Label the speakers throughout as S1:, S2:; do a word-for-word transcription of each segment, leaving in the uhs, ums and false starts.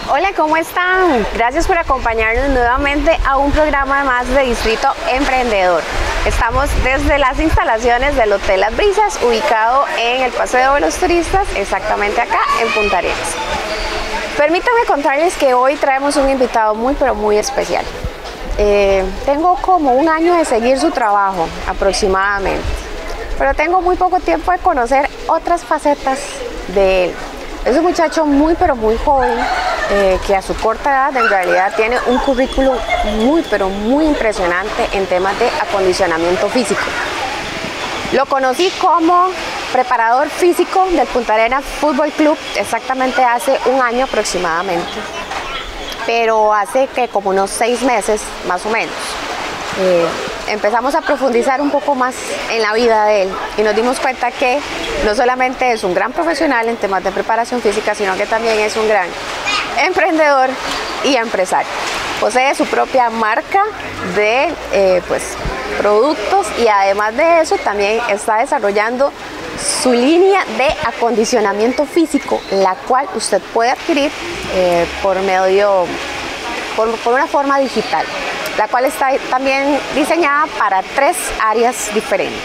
S1: Hola, ¿cómo están? Gracias por acompañarnos nuevamente a un programa más de Distrito Emprendedor. Estamos desde las instalaciones del Hotel Las Brisas, ubicado en el Paseo de los Turistas, exactamente acá en Punta Arenas. Permítanme contarles que hoy traemos un invitado muy pero muy especial. Eh, tengo como un año de seguir su trabajo aproximadamente, pero tengo muy poco tiempo de conocer otras facetas de él. Es un muchacho muy pero muy joven, eh, que a su corta edad en realidad tiene un currículum muy pero muy impresionante en temas de acondicionamiento físico. Lo conocí como preparador físico del Punta Arenas Fútbol Club exactamente hace un año aproximadamente, pero hace que como unos seis meses más o menos. Eh, empezamos a profundizar un poco más en la vida de él y nos dimos cuenta que no solamente es un gran profesional en temas de preparación física, sino que también es un gran emprendedor y empresario. Posee su propia marca de eh, pues, productos y además de eso también está desarrollando su línea de acondicionamiento físico, la cual usted puede adquirir eh, por medio, por, por una forma digital, la cual está también diseñada para tres áreas diferentes.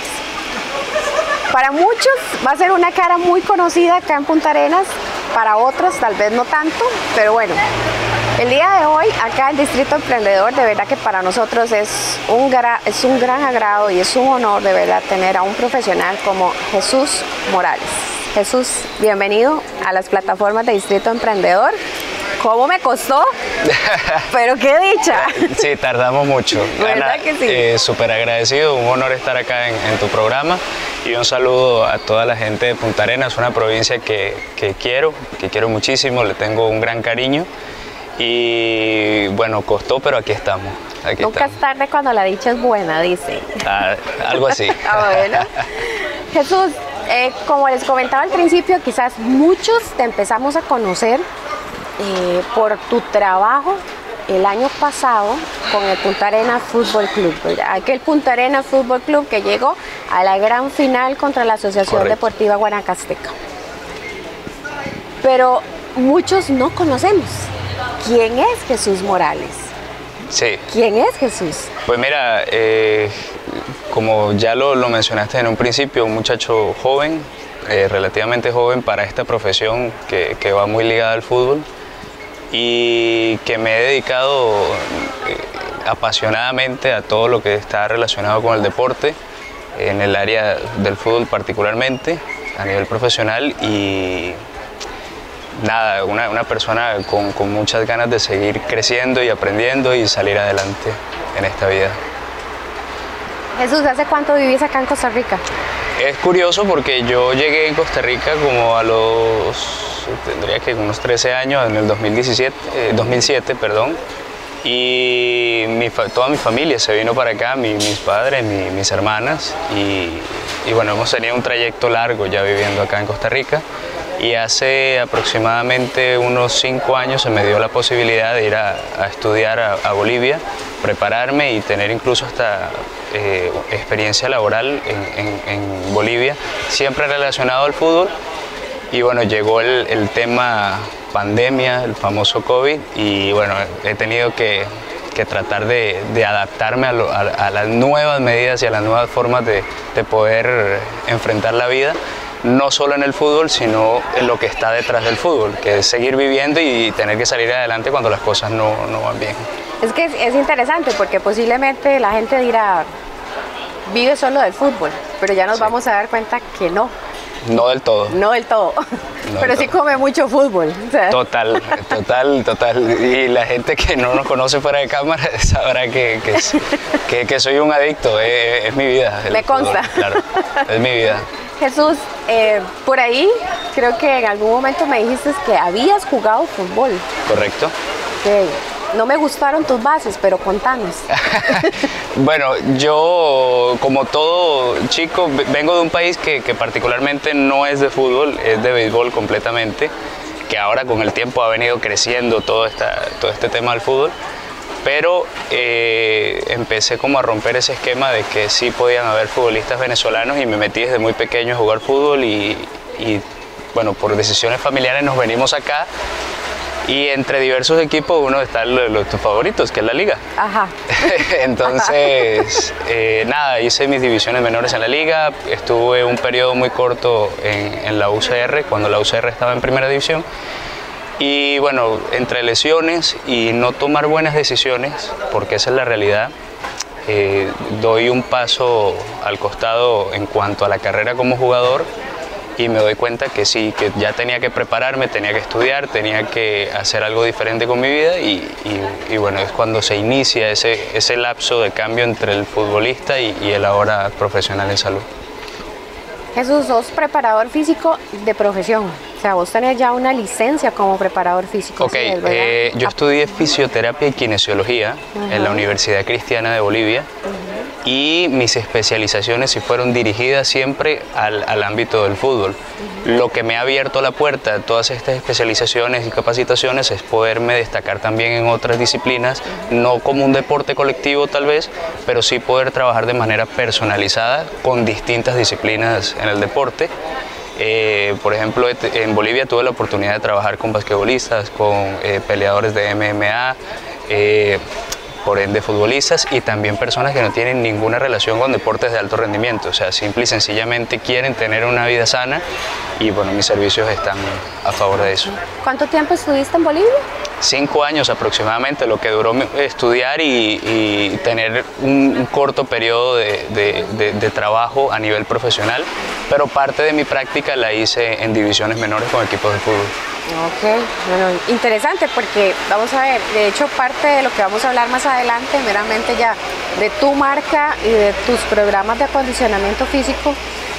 S1: Para muchos va a ser una cara muy conocida acá en Punta Arenas, para otros tal vez no tanto, pero bueno, el día de hoy acá en Distrito Emprendedor de verdad que para nosotros es un, gra es un gran agrado y es un honor de verdad tener a un profesional como Jesús Morales. Jesús, bienvenido a las plataformas de Distrito Emprendedor. ¿Cómo me costó? Pero qué dicha.
S2: Sí, tardamos mucho.
S1: ¿Verdad
S2: Ana,
S1: que sí?
S2: Eh, súper agradecido, un honor estar acá en, en tu programa y un saludo a toda la gente de Punta Arenas, una provincia que, que quiero, que quiero muchísimo, le tengo un gran cariño y bueno, costó, pero aquí estamos. Aquí
S1: Nunca
S2: estamos.
S1: es tarde cuando la dicha es buena, dice.
S2: Ah, algo así.
S1: Ah, bueno. Jesús, eh, como les comentaba al principio, quizás muchos te empezamos a conocer Eh, por tu trabajo el año pasado con el Punta Arenas Fútbol Club, ¿verdad? Aquel Punta Arenas Fútbol Club que llegó a la gran final contra la Asociación
S2: Correcto.
S1: Deportiva Guanacasteca. Pero muchos no conocemos quién es Jesús Morales.
S2: Sí.
S1: ¿Quién es Jesús?
S2: Pues mira, eh, como ya lo, lo mencionaste en un principio, un muchacho joven, eh, relativamente joven para esta profesión que, que va muy ligada al fútbol, y que me he dedicado eh, apasionadamente a todo lo que está relacionado con el deporte, en el área del fútbol particularmente, a nivel profesional, y nada, una, una persona con, con muchas ganas de seguir creciendo y aprendiendo y salir adelante en esta vida.
S1: Jesús, ¿hace cuánto vivís acá en Costa Rica?
S2: Es curioso porque yo llegué en Costa Rica como a los, tendría que unos trece años, en el dos mil diecisiete, eh, dos mil siete, perdón, y mi, toda mi familia se vino para acá, mi, mis padres, mi, mis hermanas, y, y bueno, hemos tenido un trayecto largo ya viviendo acá en Costa Rica, y hace aproximadamente unos cinco años se me dio la posibilidad de ir a, a estudiar a, a Bolivia, prepararme y tener incluso hasta eh, experiencia laboral en, en, en Bolivia, siempre relacionado al fútbol. Y bueno, llegó el, el tema pandemia, el famoso COVID, y bueno, he tenido que, que tratar de, de adaptarme a, lo, a, a las nuevas medidas y a las nuevas formas de, de poder enfrentar la vida, no solo en el fútbol, sino en lo que está detrás del fútbol, que es seguir viviendo y tener que salir adelante cuando las cosas no, no van bien.
S1: Es que es, es interesante porque posiblemente la gente dirá, vive solo del fútbol, pero ya nos
S2: Sí.
S1: vamos a dar cuenta que no.
S2: No del todo.
S1: No del todo,
S2: No
S1: pero
S2: del
S1: sí
S2: todo.
S1: come mucho fútbol. O sea,
S2: Total, total, total. Y la gente que no nos conoce fuera de cámara sabrá que, que, es- que, que soy un adicto, es, es mi vida. el
S1: Me consta.
S2: fútbol, claro, es mi vida.
S1: Jesús, eh, por ahí creo que en algún momento me dijiste que habías jugado fútbol.
S2: ¿Correcto?
S1: Que no me gustaron tus bases, pero contanos.
S2: Bueno, yo como todo chico ve- vengo de un país que, que particularmente no es de fútbol, es de béisbol completamente, que ahora con el tiempo ha venido creciendo todo, esta, todo este tema del fútbol, pero eh, empecé como a romper ese esquema de que sí podían haber futbolistas venezolanos y me metí desde muy pequeño a jugar fútbol y, y bueno, por decisiones familiares nos venimos acá Y entre diversos equipos uno está los, los tus favoritos, que es la liga.
S1: Ajá.
S2: Entonces, eh, nada, hice mis divisiones menores en la liga, estuve un periodo muy corto en, en la U C R, cuando la U C R estaba en primera división. Y bueno, entre lesiones y no tomar buenas decisiones, porque esa es la realidad, eh, doy un paso al costado en cuanto a la carrera como jugador. Y me doy cuenta que sí, que ya tenía que prepararme, tenía que estudiar, tenía que hacer algo diferente con mi vida y, y, y bueno, es cuando se inicia ese, ese lapso de cambio entre el futbolista y, y el ahora profesional en salud.
S1: Jesús, sos preparador físico de profesión, o sea, vos tenés ya una licencia como preparador físico.
S2: Ok, ¿sí es, eh, yo estudié fisioterapia y kinesiología uh-huh. en la Universidad Cristiana de Bolivia. Uh-huh. Y mis especializaciones sí fueron dirigidas siempre al, al ámbito del fútbol. Uh-huh. Lo que me ha abierto la puerta a todas estas especializaciones y capacitaciones es poderme destacar también en otras disciplinas, uh-huh. no como un deporte colectivo tal vez, pero sí poder trabajar de manera personalizada con distintas disciplinas en el deporte. Eh, por ejemplo, en Bolivia tuve la oportunidad de trabajar con basquetbolistas, con eh, peleadores de M M A, eh, por ende futbolistas y también personas que no tienen ninguna relación con deportes de alto rendimiento, o sea, simple y sencillamente quieren tener una vida sana y bueno, mis servicios están a favor de eso.
S1: ¿Cuánto tiempo estuviste en Bolivia?
S2: Cinco años aproximadamente, lo que duró estudiar y, y tener un, un corto periodo de, de, de, de trabajo a nivel profesional, pero parte de mi práctica la hice en divisiones menores con equipos de fútbol.
S1: Ok, bueno, interesante porque vamos a ver, de hecho parte de lo que vamos a hablar más adelante, meramente ya de tu marca y de tus programas de acondicionamiento físico,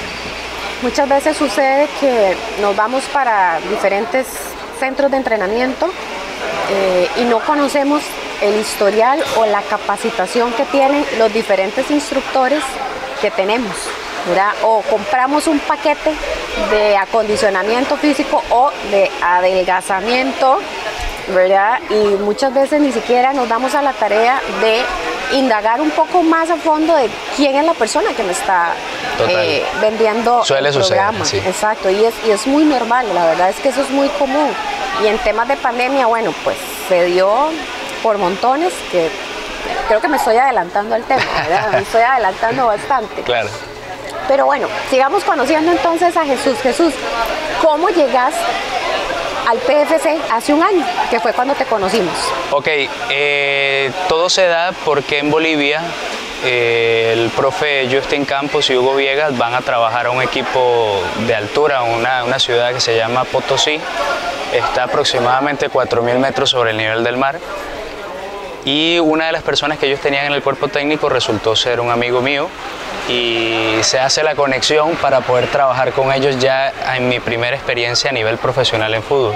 S1: muchas veces sucede que nos vamos para diferentes centros de entrenamiento eh, y no conocemos el historial o la capacitación que tienen los diferentes instructores que tenemos, ¿verdad? O compramos un paquete de acondicionamiento físico o de adelgazamiento, ¿verdad? Y muchas veces ni siquiera nos damos a la tarea de indagar un poco más a fondo de quién es la persona que me está eh, vendiendo
S2: Suele
S1: el programa.
S2: Suceder, sí.
S1: Exacto, y es, y es muy normal, la verdad es que eso es muy común. Y en temas de pandemia, bueno, pues se dio por montones, que creo que me estoy adelantando al tema, ¿verdad? Me estoy adelantando bastante.
S2: Claro.
S1: Pero bueno, sigamos conociendo entonces a Jesús. Jesús, ¿cómo llegas al P F C hace un año, que fue cuando te conocimos?
S2: Ok, eh, todo se da porque en Bolivia eh, el profe Justin Campos y Hugo Viegas van a trabajar a un equipo de altura, una, una ciudad que se llama Potosí, está aproximadamente cuatro mil metros sobre el nivel del mar. Y una de las personas que ellos tenían en el cuerpo técnico resultó ser un amigo mío y se hace la conexión para poder trabajar con ellos ya en mi primera experiencia a nivel profesional en fútbol.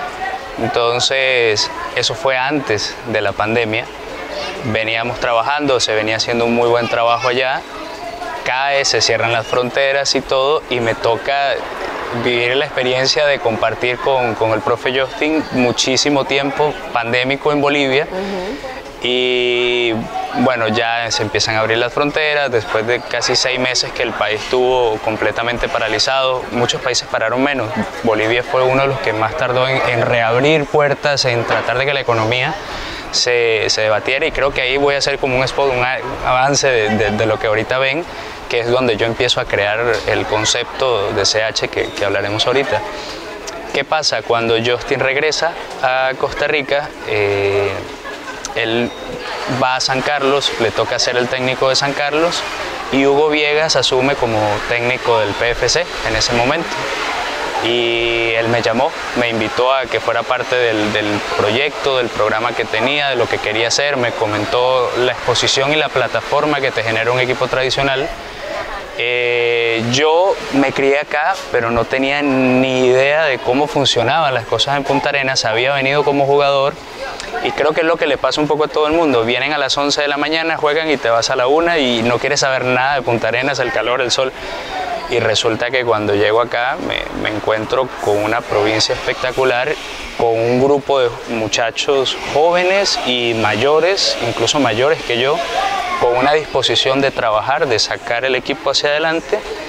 S2: Entonces, eso fue antes de la pandemia. Veníamos trabajando, se venía haciendo un muy buen trabajo allá, cae, se cierran las fronteras y todo, y me toca vivir la experiencia de compartir con, con el profe Justin muchísimo tiempo pandémico en Bolivia. Uh-huh. Y bueno, ya se empiezan a abrir las fronteras después de casi seis meses que el país estuvo completamente paralizado. Muchos países pararon menos. Bolivia fue uno de los que más tardó en, en reabrir puertas, en tratar de que la economía se, se debatiera, y creo que ahí voy a hacer como un spot, un avance de, de, de lo que ahorita ven, que es donde yo empiezo a crear el concepto de C H que, que hablaremos ahorita. ¿Qué pasa? Cuando Justin regresa a Costa Rica, eh, él va a San Carlos, le toca ser el técnico de San Carlos, y Hugo Viegas asume como técnico del P F C en ese momento. Y él me llamó, me invitó a que fuera parte del, del proyecto, del programa que tenía, de lo que quería hacer, me comentó la exposición y la plataforma que te genera un equipo tradicional. Eh, yo me crié acá, pero no tenía ni idea de cómo funcionaban las cosas en Punta Arenas. Había venido como jugador y creo que es lo que le pasa un poco a todo el mundo. Vienen a las once de la mañana, juegan y te vas a la una y no quieres saber nada de Punta Arenas, el calor, el sol. Y resulta que cuando llego acá me, me encuentro con una provincia espectacular, con un grupo de muchachos jóvenes y mayores, incluso mayores que yo, con una disposición de trabajar, de sacar el equipo hacia adelante.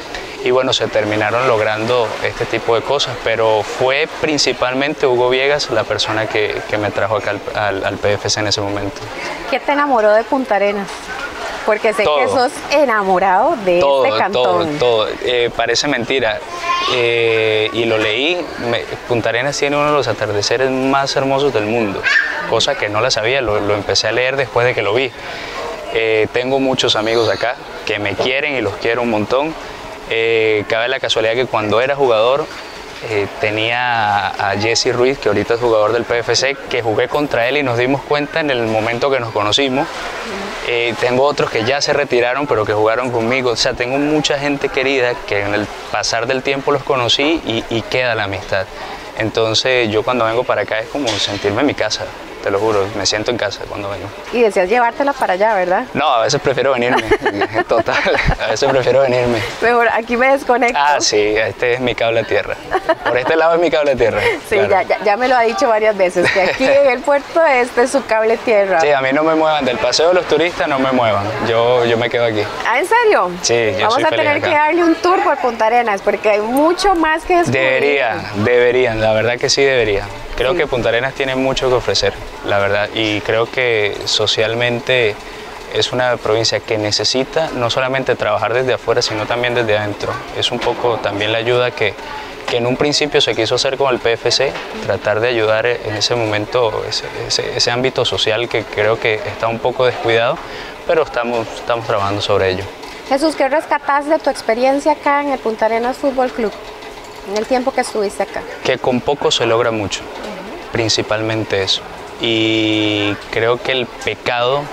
S2: y bueno, se terminaron logrando este tipo de cosas, pero fue principalmente Hugo Viegas la persona que, que me trajo acá al, al, al P F C en ese momento.
S1: ¿Qué te enamoró de Punta Arenas? Porque sé
S2: todo,
S1: que sos enamorado de
S2: todo,
S1: este cantón.
S2: Todo, todo. Eh, parece mentira. Eh, y lo leí, me, Punta Arenas tiene uno de los atardeceres más hermosos del mundo, cosa que no la sabía, lo, lo empecé a leer después de que lo vi. Eh, tengo muchos amigos acá que me quieren y los quiero un montón. Eh, cabe la casualidad que cuando era jugador eh, tenía a Jesse Ruiz, que ahorita es jugador del P F C, que jugué contra él y nos dimos cuenta en el momento que nos conocimos. Eh, tengo otros que ya se retiraron pero que jugaron conmigo, o sea, tengo mucha gente querida que en el pasar del tiempo los conocí y, y queda la amistad. Entonces yo cuando vengo para acá es como sentirme en mi casa, te lo juro, me siento en casa cuando vengo.
S1: Y deseas llevártela para allá, ¿verdad?
S2: No, a veces prefiero venirme, total, a veces prefiero venirme.
S1: Mejor, aquí me desconecto.
S2: Ah, sí, este es mi cable a tierra, por este lado es mi cable a tierra.
S1: Sí,
S2: claro.
S1: ya, ya, ya me lo ha dicho varias veces, que aquí en el puerto este es su cable tierra.
S2: Sí, a mí no me muevan, del paseo de los turistas no me muevan, yo, yo me quedo aquí.
S1: ¿Ah, en serio?
S2: Sí, yo
S1: Vamos
S2: soy
S1: a
S2: feliz
S1: tener
S2: acá.
S1: que darle un tour por Punta Arenas, porque hay mucho más que descubrir.
S2: Deberían, deberían, la verdad que sí deberían. Creo
S1: Sí.
S2: que Punta Arenas tiene mucho que ofrecer, la verdad, y creo que socialmente es una provincia que necesita no solamente trabajar desde afuera, sino también desde adentro. Es un poco también la ayuda que, que en un principio se quiso hacer con el P F C, tratar de ayudar en ese momento, ese, ese, ese ámbito social que creo que está un poco descuidado, pero estamos, estamos trabajando sobre ello.
S1: Jesús, ¿qué rescatás de tu experiencia acá en el Punta Arenas Fútbol Club, en el tiempo que estuviste acá?
S2: Que con poco se logra mucho, principalmente eso. Y creo que el pecado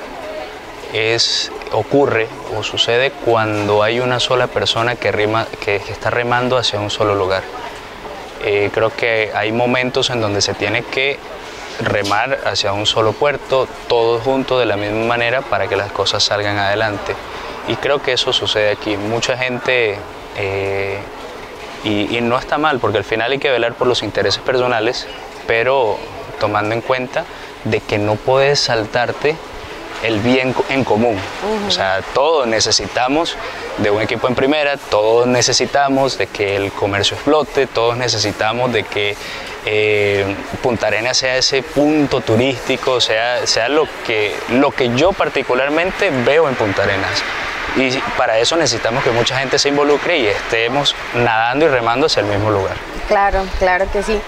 S2: es, ocurre o sucede cuando hay una sola persona que, rima, que, que está remando hacia un solo lugar. Eh, creo que hay momentos en donde se tiene que remar hacia un solo puerto, todos juntos de la misma manera para que las cosas salgan adelante. Y creo que eso sucede aquí. Mucha gente, eh, y, y no está mal, porque al final hay que velar por los intereses personales, pero tomando en cuenta de que no puedes saltarte el bien en común. Uh-huh. O sea, todos necesitamos de un equipo en primera, todos necesitamos de que el comercio explote, todos necesitamos de que eh, Punta Arenas sea ese punto turístico, sea, sea lo, que, lo que yo particularmente veo en Punta Arenas. Y para eso necesitamos que mucha gente se involucre y estemos nadando y remando hacia el mismo lugar.
S1: Claro, claro que sí.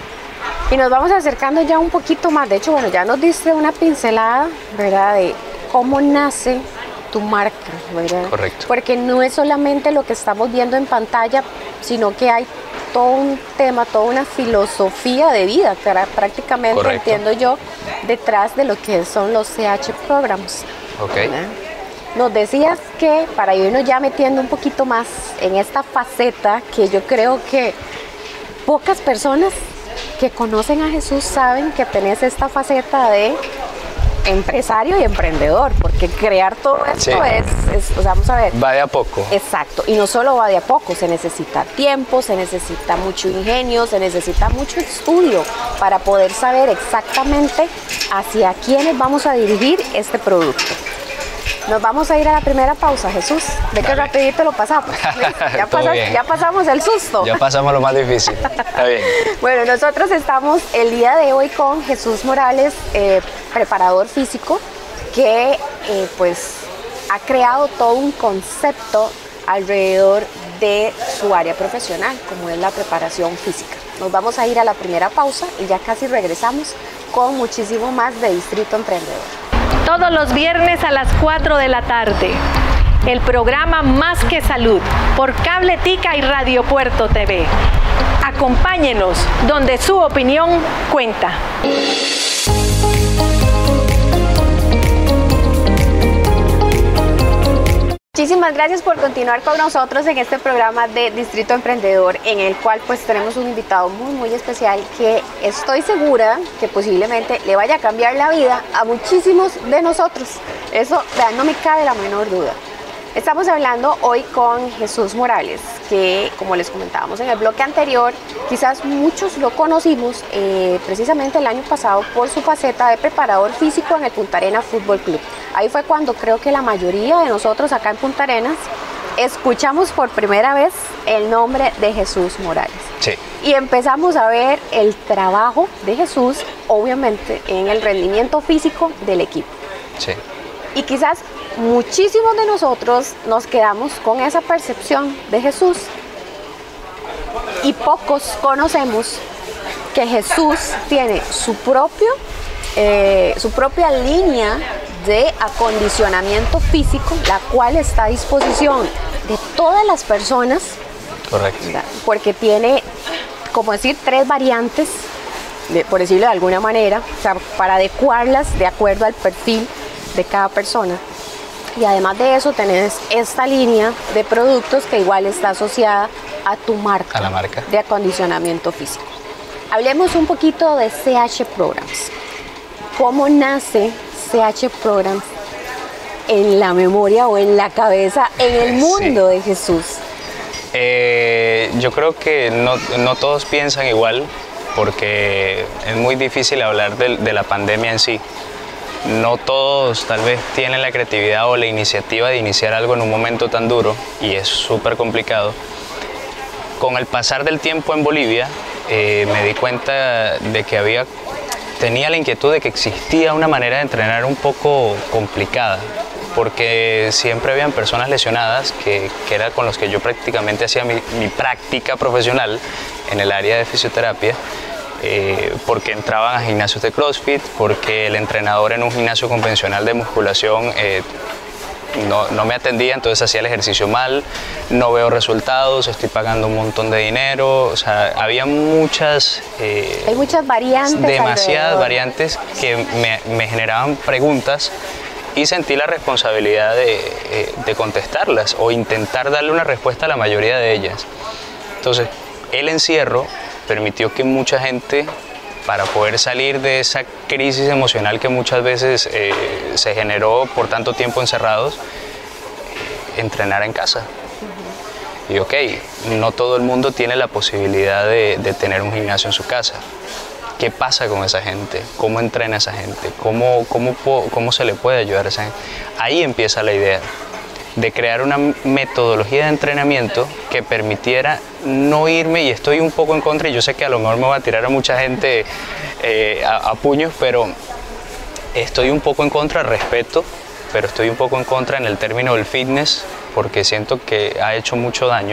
S1: Y nos vamos acercando ya un poquito más. De hecho, bueno, ya nos diste una pincelada, ¿verdad?, de cómo nace tu marca, ¿verdad?
S2: Correcto.
S1: Porque no es solamente lo que estamos viendo en pantalla, sino que hay todo un tema, toda una filosofía de vida, prácticamente, correcto, entiendo yo, detrás de lo que son los C H Programs.
S2: Ok.
S1: ¿Verdad? Nos decías que, para irnos ya metiendo un poquito más en esta faceta, que yo creo que pocas personas que conocen a Jesús saben que tenés esta faceta de empresario y emprendedor, porque crear todo esto sí. es, es, o sea, vamos a ver.
S2: Va de a poco.
S1: Exacto, y no solo va de a poco, se necesita tiempo, se necesita mucho ingenio, se necesita mucho estudio para poder saber exactamente hacia quiénes vamos a dirigir este producto. Nos vamos a ir a la primera pausa, Jesús. De que rapidito lo pasamos. Ya, pasas, ya pasamos el susto.
S2: Ya pasamos lo más difícil. Está bien.
S1: Bueno, nosotros estamos el día de hoy con Jesús Morales, eh, preparador físico, que eh, pues ha creado todo un concepto alrededor de su área profesional, como es la preparación física. Nos vamos a ir a la primera pausa y ya casi regresamos con muchísimo más de Distrito Emprendedor.
S3: Todos los viernes a las cuatro de la tarde, el programa Más que Salud por Cable Tica y Radio Puerto T V. Acompáñenos donde su opinión cuenta.
S1: Muchísimas gracias por continuar con nosotros en este programa de Distrito Emprendedor, en el cual pues tenemos un invitado muy muy especial que estoy segura que posiblemente le vaya a cambiar la vida a muchísimos de nosotros. Eso, vean, no me cabe la menor duda. Estamos hablando hoy con Jesús Morales, que como les comentábamos en el bloque anterior, quizás muchos lo conocimos eh, precisamente el año pasado por su faceta de preparador físico en el Punta Arenas Fútbol Club. Ahí fue cuando creo que la mayoría de nosotros acá en Punta Arenas escuchamos por primera vez el nombre de Jesús Morales.
S2: Sí.
S1: Y empezamos a ver el trabajo de Jesús, obviamente, en el rendimiento físico del equipo.
S2: Sí.
S1: Y quizás muchísimos de nosotros nos quedamos con esa percepción de Jesús. Y pocos conocemos que Jesús tiene su, propio, eh, su propia línea de acondicionamiento físico, la cual está a disposición de todas las personas.
S2: Correcto.
S1: ¿Verdad? Porque tiene, como decir, tres variantes, de, por decirlo de alguna manera, o sea, para adecuarlas de acuerdo al perfil de cada persona. Y además de eso tenés esta línea de productos que igual está asociada a tu marca,
S2: a la marca
S1: de acondicionamiento físico. Hablemos un poquito de C H Programs. ¿Cómo nace C H Programs en la memoria o en la cabeza, en el mundo sí. de Jesús?
S2: Eh, yo creo que no, no todos piensan igual, porque es muy difícil hablar de, de la pandemia en sí. No todos tal vez tienen la creatividad o la iniciativa de iniciar algo en un momento tan duro, y es súper complicado. Con el pasar del tiempo en Bolivia, eh, me di cuenta de que había, tenía la inquietud de que existía una manera de entrenar un poco complicada, porque siempre habían personas lesionadas, que, que era con los que yo prácticamente hacía mi, mi práctica profesional en el área de fisioterapia. Eh, porque entraban a gimnasios de CrossFit, porque el entrenador en un gimnasio convencional de musculación eh, no, no me atendía, entonces hacía el ejercicio mal, no veo resultados, estoy pagando un montón de dinero, o sea, había muchas... Eh,
S1: Hay muchas variantes.
S2: Demasiadas
S1: alrededor.
S2: variantes que me, me generaban preguntas, y sentí la responsabilidad de, eh, de contestarlas o intentar darle una respuesta a la mayoría de ellas. Entonces, el encierro permitió que mucha gente, para poder salir de esa crisis emocional que muchas veces eh, se generó por tanto tiempo encerrados, eh, entrenara en casa. Uh-huh. Y ok, no todo el mundo tiene la posibilidad de, de tener un gimnasio en su casa. ¿Qué pasa con esa gente? ¿Cómo entrena esa gente? ¿Cómo, cómo, cómo se le puede ayudar a esa gente? Ahí empieza la idea de crear una metodología de entrenamiento que permitiera no irme, y estoy un poco en contra, y yo sé que a lo mejor me va a tirar a mucha gente eh, a, a puños, pero estoy un poco en contra, respeto, pero estoy un poco en contra en el término del fitness, porque siento que ha hecho mucho daño,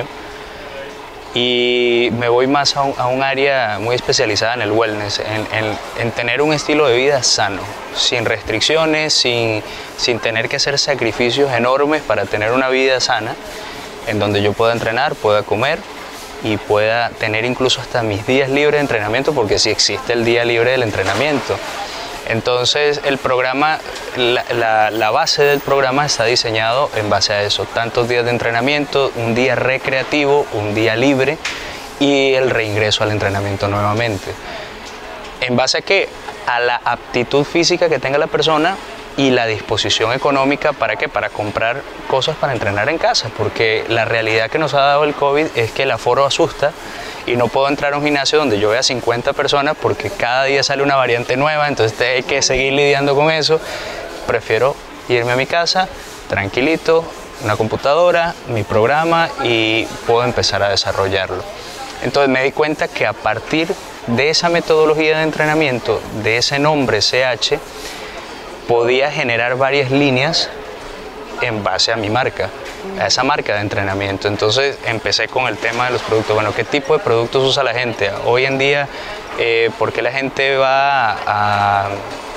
S2: y me voy más a un, a un área muy especializada en el wellness, en, en, en tener un estilo de vida sano, sin restricciones, sin, sin tener que hacer sacrificios enormes para tener una vida sana, en donde yo pueda entrenar, pueda comer y pueda tener incluso hasta mis días libres de entrenamiento, porque sí existe el día libre del entrenamiento. Entonces el programa, la, la, la base del programa está diseñado en base a eso, tantos días de entrenamiento, un día recreativo, un día libre y el reingreso al entrenamiento nuevamente. ¿En base a qué? A la aptitud física que tenga la persona y la disposición económica, ¿para qué? Para comprar cosas para entrenar en casa, porque la realidad que nos ha dado el COVID es que el aforo asusta, y no puedo entrar a un gimnasio donde yo vea cincuenta personas porque cada día sale una variante nueva, entonces hay que seguir lidiando con eso. Prefiero irme a mi casa, tranquilito, una computadora, mi programa, y puedo empezar a desarrollarlo. Entonces me di cuenta que a partir de esa metodología de entrenamiento, de ese nombre C H, podía generar varias líneas en base a mi marca, a esa marca de entrenamiento. Entonces empecé con el tema de los productos. Bueno, ¿qué tipo de productos usa la gente? Hoy en día, eh, ¿por qué la gente va a,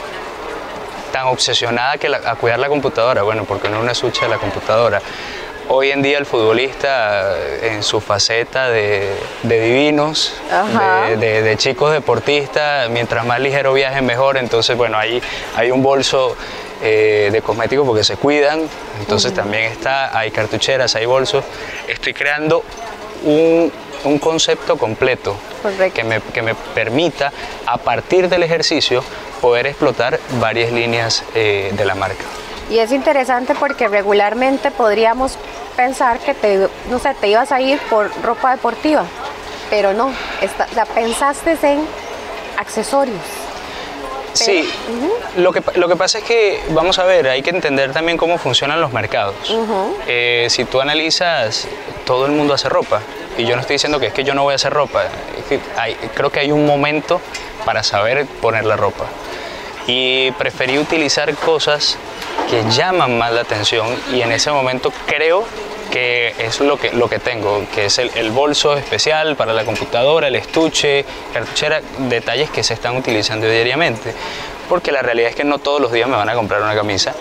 S2: tan obsesionada que la, a cuidar la computadora? Bueno, porque no una sucha de la computadora. Hoy en día el futbolista, en su faceta de, de divinos, de, de, de chicos deportistas, mientras más ligero viajen mejor. Entonces, bueno, ahí hay un bolso eh, de cosméticos porque se cuidan. Entonces uh-huh. también está, hay cartucheras, hay bolsos. Estoy creando un, un concepto completo que me, que me permita, a partir del ejercicio, poder explotar varias líneas eh, de la marca.
S1: Y es interesante porque regularmente podríamos pensar que te, no sé, te ibas a ir por ropa deportiva, pero no, está, o sea, pensaste en accesorios.
S2: Sí, uh-huh. lo, que, lo que pasa es que, vamos a ver, hay que entender también cómo funcionan los mercados. Uh-huh. eh, si tú analizas, todo el mundo hace ropa, y yo no estoy diciendo que es que yo no voy a hacer ropa, es que hay, creo que hay un momento para saber poner la ropa. Y preferí utilizar cosas que llaman más la atención, y en ese momento creo que es lo que, lo que tengo, que es el, el bolso especial para la computadora, el estuche, cartuchera, detalles que se están utilizando diariamente, porque la realidad es que no todos los días me van a comprar una camisa,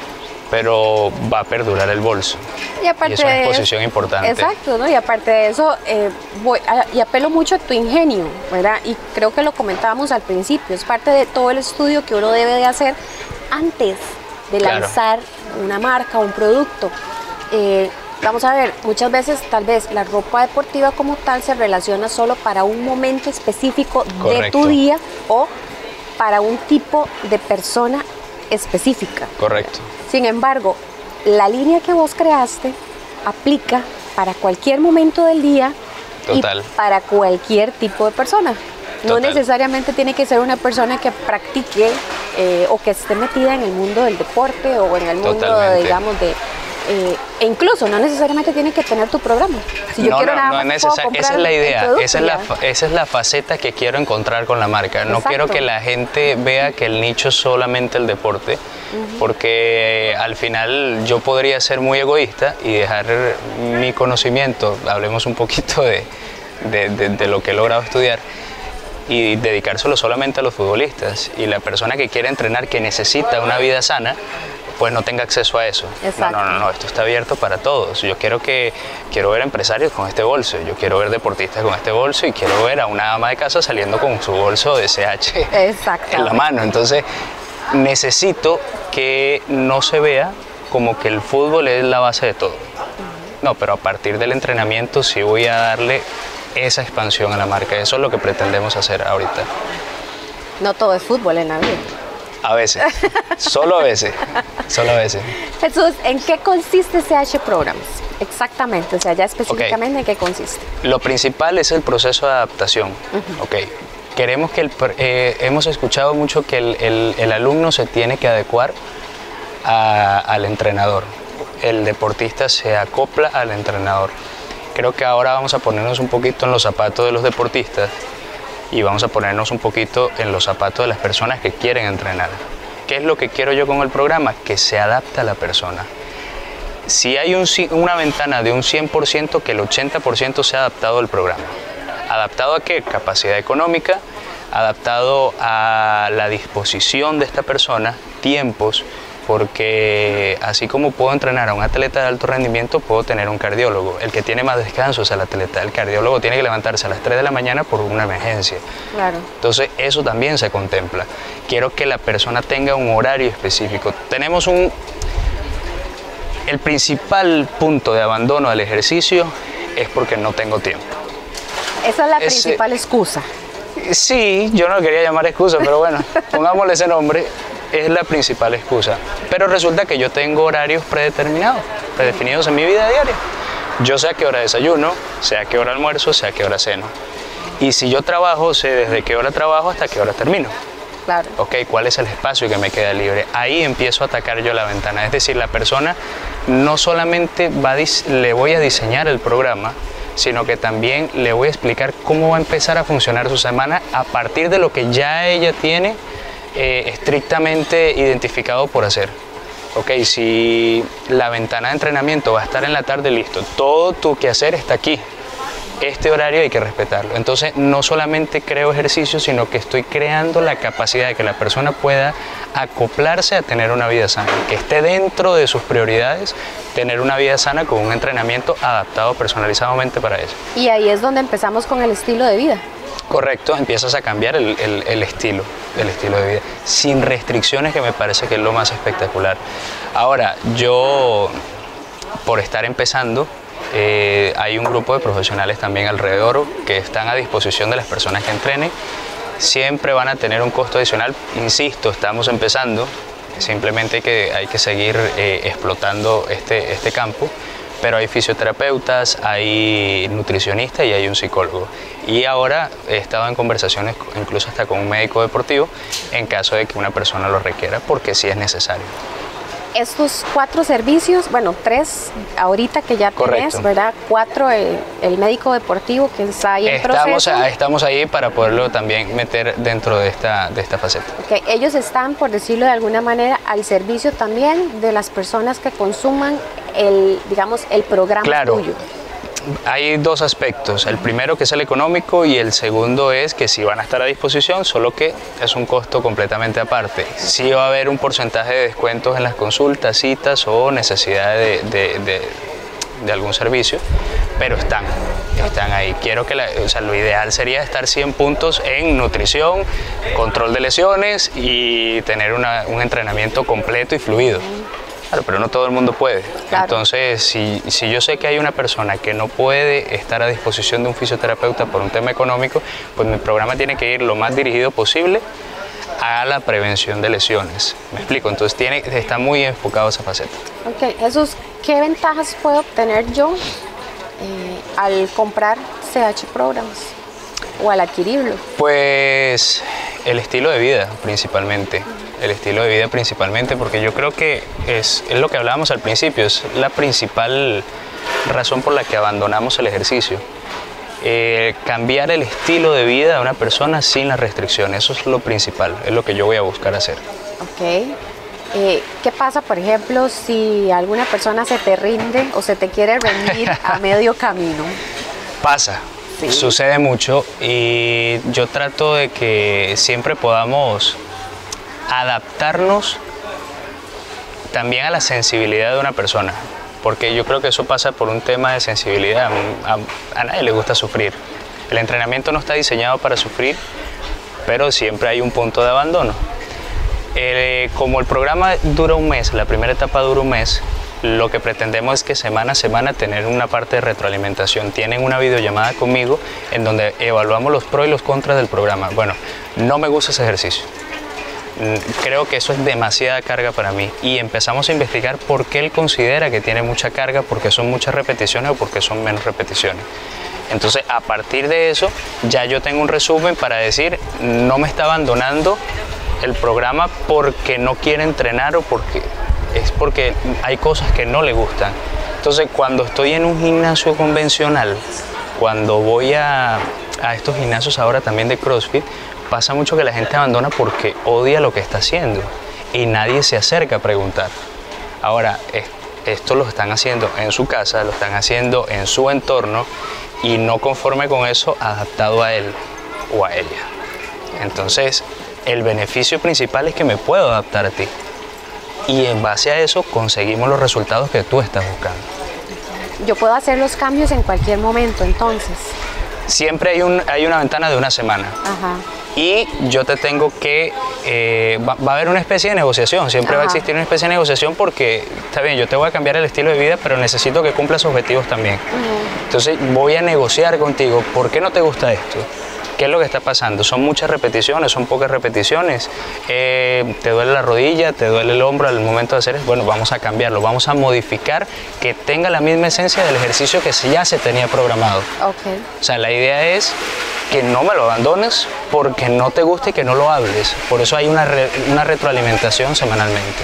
S2: pero va a perdurar el bolso.
S1: Y aparte
S2: y es una
S1: de
S2: exposición
S1: eso,
S2: importante.
S1: Exacto, ¿no? Y aparte de eso, eh, voy a, y apelo mucho a tu ingenio, ¿verdad? Y creo que lo comentábamos al principio, es parte de todo el estudio que uno debe de hacer antes de
S2: Claro.
S1: lanzar una marca, un producto. Eh, Vamos a ver, muchas veces tal vez la ropa deportiva como tal se relaciona solo para un momento específico
S2: Correcto.
S1: de tu día o para un tipo de persona específica.
S2: Correcto.
S1: Sin embargo, la línea que vos creaste aplica para cualquier momento del día
S2: Total.
S1: y para cualquier tipo de persona. No
S2: Total.
S1: necesariamente tiene que ser una persona que practique eh, o que esté metida en el mundo del deporte o en el mundo,
S2: Totalmente.
S1: digamos, de... Eh, e incluso no necesariamente tiene que tener tu programa. Si yo
S2: no,
S1: quiero
S2: no,
S1: nada
S2: no es
S1: más puedo
S2: necesario. Esa
S1: comprar
S2: es la
S1: el
S2: idea,
S1: producto,
S2: esa es la,
S1: ya.
S2: fa- esa es la faceta que quiero encontrar con la marca. No
S1: Exacto.
S2: quiero que la gente vea que el nicho es solamente el deporte, uh-huh. porque al final yo podría ser muy egoísta y dejar mi conocimiento, hablemos un poquito de, de, de, de lo que he logrado estudiar, y dedicárselo solamente a los futbolistas, y la persona que quiere entrenar, que necesita una vida sana, pues no tenga acceso a eso.
S1: Exacto.
S2: No, no, no, no, esto está abierto para todos. Yo quiero que quiero ver empresarios con este bolso, yo quiero ver deportistas con este bolso, y quiero ver a una ama de casa saliendo con su bolso de C H en la mano. Entonces necesito que no se vea como que el fútbol es la base de todo. No, pero a partir del entrenamiento sí voy a darle esa expansión a la marca. Eso es lo que pretendemos hacer ahorita.
S1: No todo es fútbol en la vida.
S2: A veces, solo a veces, solo a veces.
S1: Jesús, ¿en qué consiste C H Programs? Exactamente, o sea, ya específicamente, okay. ¿En qué consiste?
S2: Lo principal es el proceso de adaptación. Uh-huh. Okay. Queremos que el, eh, hemos escuchado mucho que el, el, el alumno se tiene que adecuar a, al entrenador. El deportista se acopla al entrenador. Creo que ahora vamos a ponernos un poquito en los zapatos de los deportistas y vamos a ponernos un poquito en los zapatos de las personas que quieren entrenar. ¿Qué es lo que quiero yo con el programa? Que se adapte a la persona. Si hay un, una ventana de un cien por ciento, que el ochenta por ciento sea adaptado al programa. ¿Adaptado a qué? Capacidad económica, adaptado a la disposición de esta persona, tiempos, porque así como puedo entrenar a un atleta de alto rendimiento, puedo tener un cardiólogo. El que tiene más descanso es el atleta. El cardiólogo tiene que levantarse a las tres de la mañana por una emergencia.
S1: Claro.
S2: Entonces, eso también se contempla. Quiero que la persona tenga un horario específico. Tenemos un... El principal punto de abandono del ejercicio es porque no tengo tiempo.
S1: Esa es la
S2: Ese,
S1: principal excusa.
S2: Sí, yo no quería llamar excusa, pero bueno, pongámosle ese nombre. Es la principal excusa, pero resulta que yo tengo horarios predeterminados, predefinidos en mi vida diaria. Yo sé a qué hora desayuno, sé a qué hora almuerzo, sé a qué hora ceno. Y si yo trabajo, sé desde qué hora trabajo hasta qué hora termino.
S1: Claro.
S2: Ok, ¿cuál es el espacio que me queda libre? Ahí empiezo a atacar yo la ventana. Es decir, la persona no solamente va a le voy a diseñar el programa, sino que también le voy a explicar cómo va a empezar a funcionar su semana a partir de lo que ya ella tiene Eh, estrictamente identificado por hacer. Ok, si la ventana de entrenamiento va a estar en la tarde, listo, todo tu quehacer está aquí. Este horario hay que respetarlo. Entonces, no solamente creo ejercicio, sino que estoy creando la capacidad de que la persona pueda acoplarse a tener una vida sana, que esté dentro de sus prioridades, tener una vida sana con un entrenamiento adaptado personalizadamente para eso.
S1: Y ahí es donde empezamos con el estilo de vida.
S2: Correcto, empiezas a cambiar el, el, el estilo, el estilo de vida, sin restricciones, que me parece que es lo más espectacular. Ahora, yo, por estar empezando, eh, hay un grupo de profesionales también alrededor que están a disposición de las personas que entrenen. Siempre van a tener un costo adicional, insisto, estamos empezando, simplemente hay que, hay que seguir eh, explotando este, este campo. pero hay fisioterapeutas, hay nutricionistas y hay un psicólogo. Y ahora he estado en conversaciones incluso hasta con un médico deportivo en caso de que una persona lo requiera, porque sí es necesario.
S1: Estos cuatro servicios, bueno, tres ahorita que ya tenés, ¿verdad? Cuatro, el, el médico deportivo que está ahí en
S2: estamos
S1: proceso.
S2: A, estamos ahí para poderlo también meter dentro de esta, de esta faceta.
S1: Okay. Ellos están, por decirlo de alguna manera, al servicio también de las personas que consuman el, digamos, el programa
S2: claro.
S1: tuyo.
S2: Hay dos aspectos, el primero que es el económico y el segundo es que sí van a estar a disposición, solo que es un costo completamente aparte. Sí va a haber un porcentaje de descuentos en las consultas, citas o necesidad de, de, de, de algún servicio, pero están, están ahí. Quiero que, la, o sea, lo ideal sería estar cien puntos en nutrición, control de lesiones y tener una, un entrenamiento completo y fluido. Claro, pero no todo el mundo puede. Claro. Entonces, si, si yo sé que hay una persona que no puede estar a disposición de un fisioterapeuta por un tema económico, pues mi programa tiene que ir lo más dirigido posible a la prevención de lesiones. ¿Me explico? Entonces tiene, está muy enfocado esa faceta.
S1: Ok, Jesús, ¿qué ventajas puedo obtener yo eh, al comprar C H Programs o al adquirirlo?
S2: Pues el estilo de vida principalmente. El estilo de vida principalmente, porque yo creo que es, es lo que hablábamos al principio, es la principal razón por la que abandonamos el ejercicio. Eh, cambiar el estilo de vida de una persona sin las restricciones, eso es lo principal, es lo que yo voy a buscar hacer.
S1: Ok. Eh, ¿Qué pasa, por ejemplo, si alguna persona se te rinde o se te quiere rendir a medio camino?
S2: Pasa. Sí. Sucede mucho y yo trato de que siempre podamos adaptarnos también a la sensibilidad de una persona, porque yo creo que eso pasa por un tema de sensibilidad. A, a nadie le gusta sufrir. El entrenamiento no está diseñado para sufrir, pero siempre hay un punto de abandono. Eh, como el programa dura un mes, la primera etapa dura un mes, lo que pretendemos es que semana a semana tener una parte de retroalimentación. Tienen una videollamada conmigo en donde evaluamos los pros y los contras del programa. Bueno, no me gusta ese ejercicio. Creo que eso es demasiada carga para mí y empezamos a investigar por qué él considera que tiene mucha carga, porque son muchas repeticiones o porque son menos repeticiones. Entonces, a partir de eso, ya yo tengo un resumen para decir, no me está abandonando el programa porque no quiere entrenar o porque es porque hay cosas que no le gustan. Entonces, cuando estoy en un gimnasio convencional, cuando voy a, a estos gimnasios ahora también de CrossFit, pasa mucho que la gente abandona porque odia lo que está haciendo y nadie se acerca a preguntar. Ahora, esto lo están haciendo en su casa, lo están haciendo en su entorno y no conforme con eso, adaptado a él o a ella. Entonces, el beneficio principal es que me puedo adaptar a ti y en base a eso conseguimos los resultados que tú estás buscando.
S1: Yo puedo hacer los cambios en cualquier momento, entonces.
S2: Siempre hay, un, hay una ventana de una semana.
S1: Ajá.
S2: Y yo te tengo que, eh, va, va a haber una especie de negociación, siempre Ajá. va a existir una especie de negociación porque, está bien, yo te voy a cambiar el estilo de vida, pero necesito que cumplas objetivos también. Uh-huh. Entonces voy a negociar contigo, ¿por qué no te gusta esto? ¿Qué es lo que está pasando? ¿Son muchas repeticiones? ¿Son pocas repeticiones? Eh, ¿Te duele la rodilla? ¿Te duele el hombro al momento de hacer eso? Bueno, vamos a cambiarlo, vamos a modificar que tenga la misma esencia del ejercicio que ya se tenía programado.
S1: Okay.
S2: O sea, la idea es que no me lo abandones porque no te gusta y que no lo hables. Por eso hay una, re, una retroalimentación semanalmente.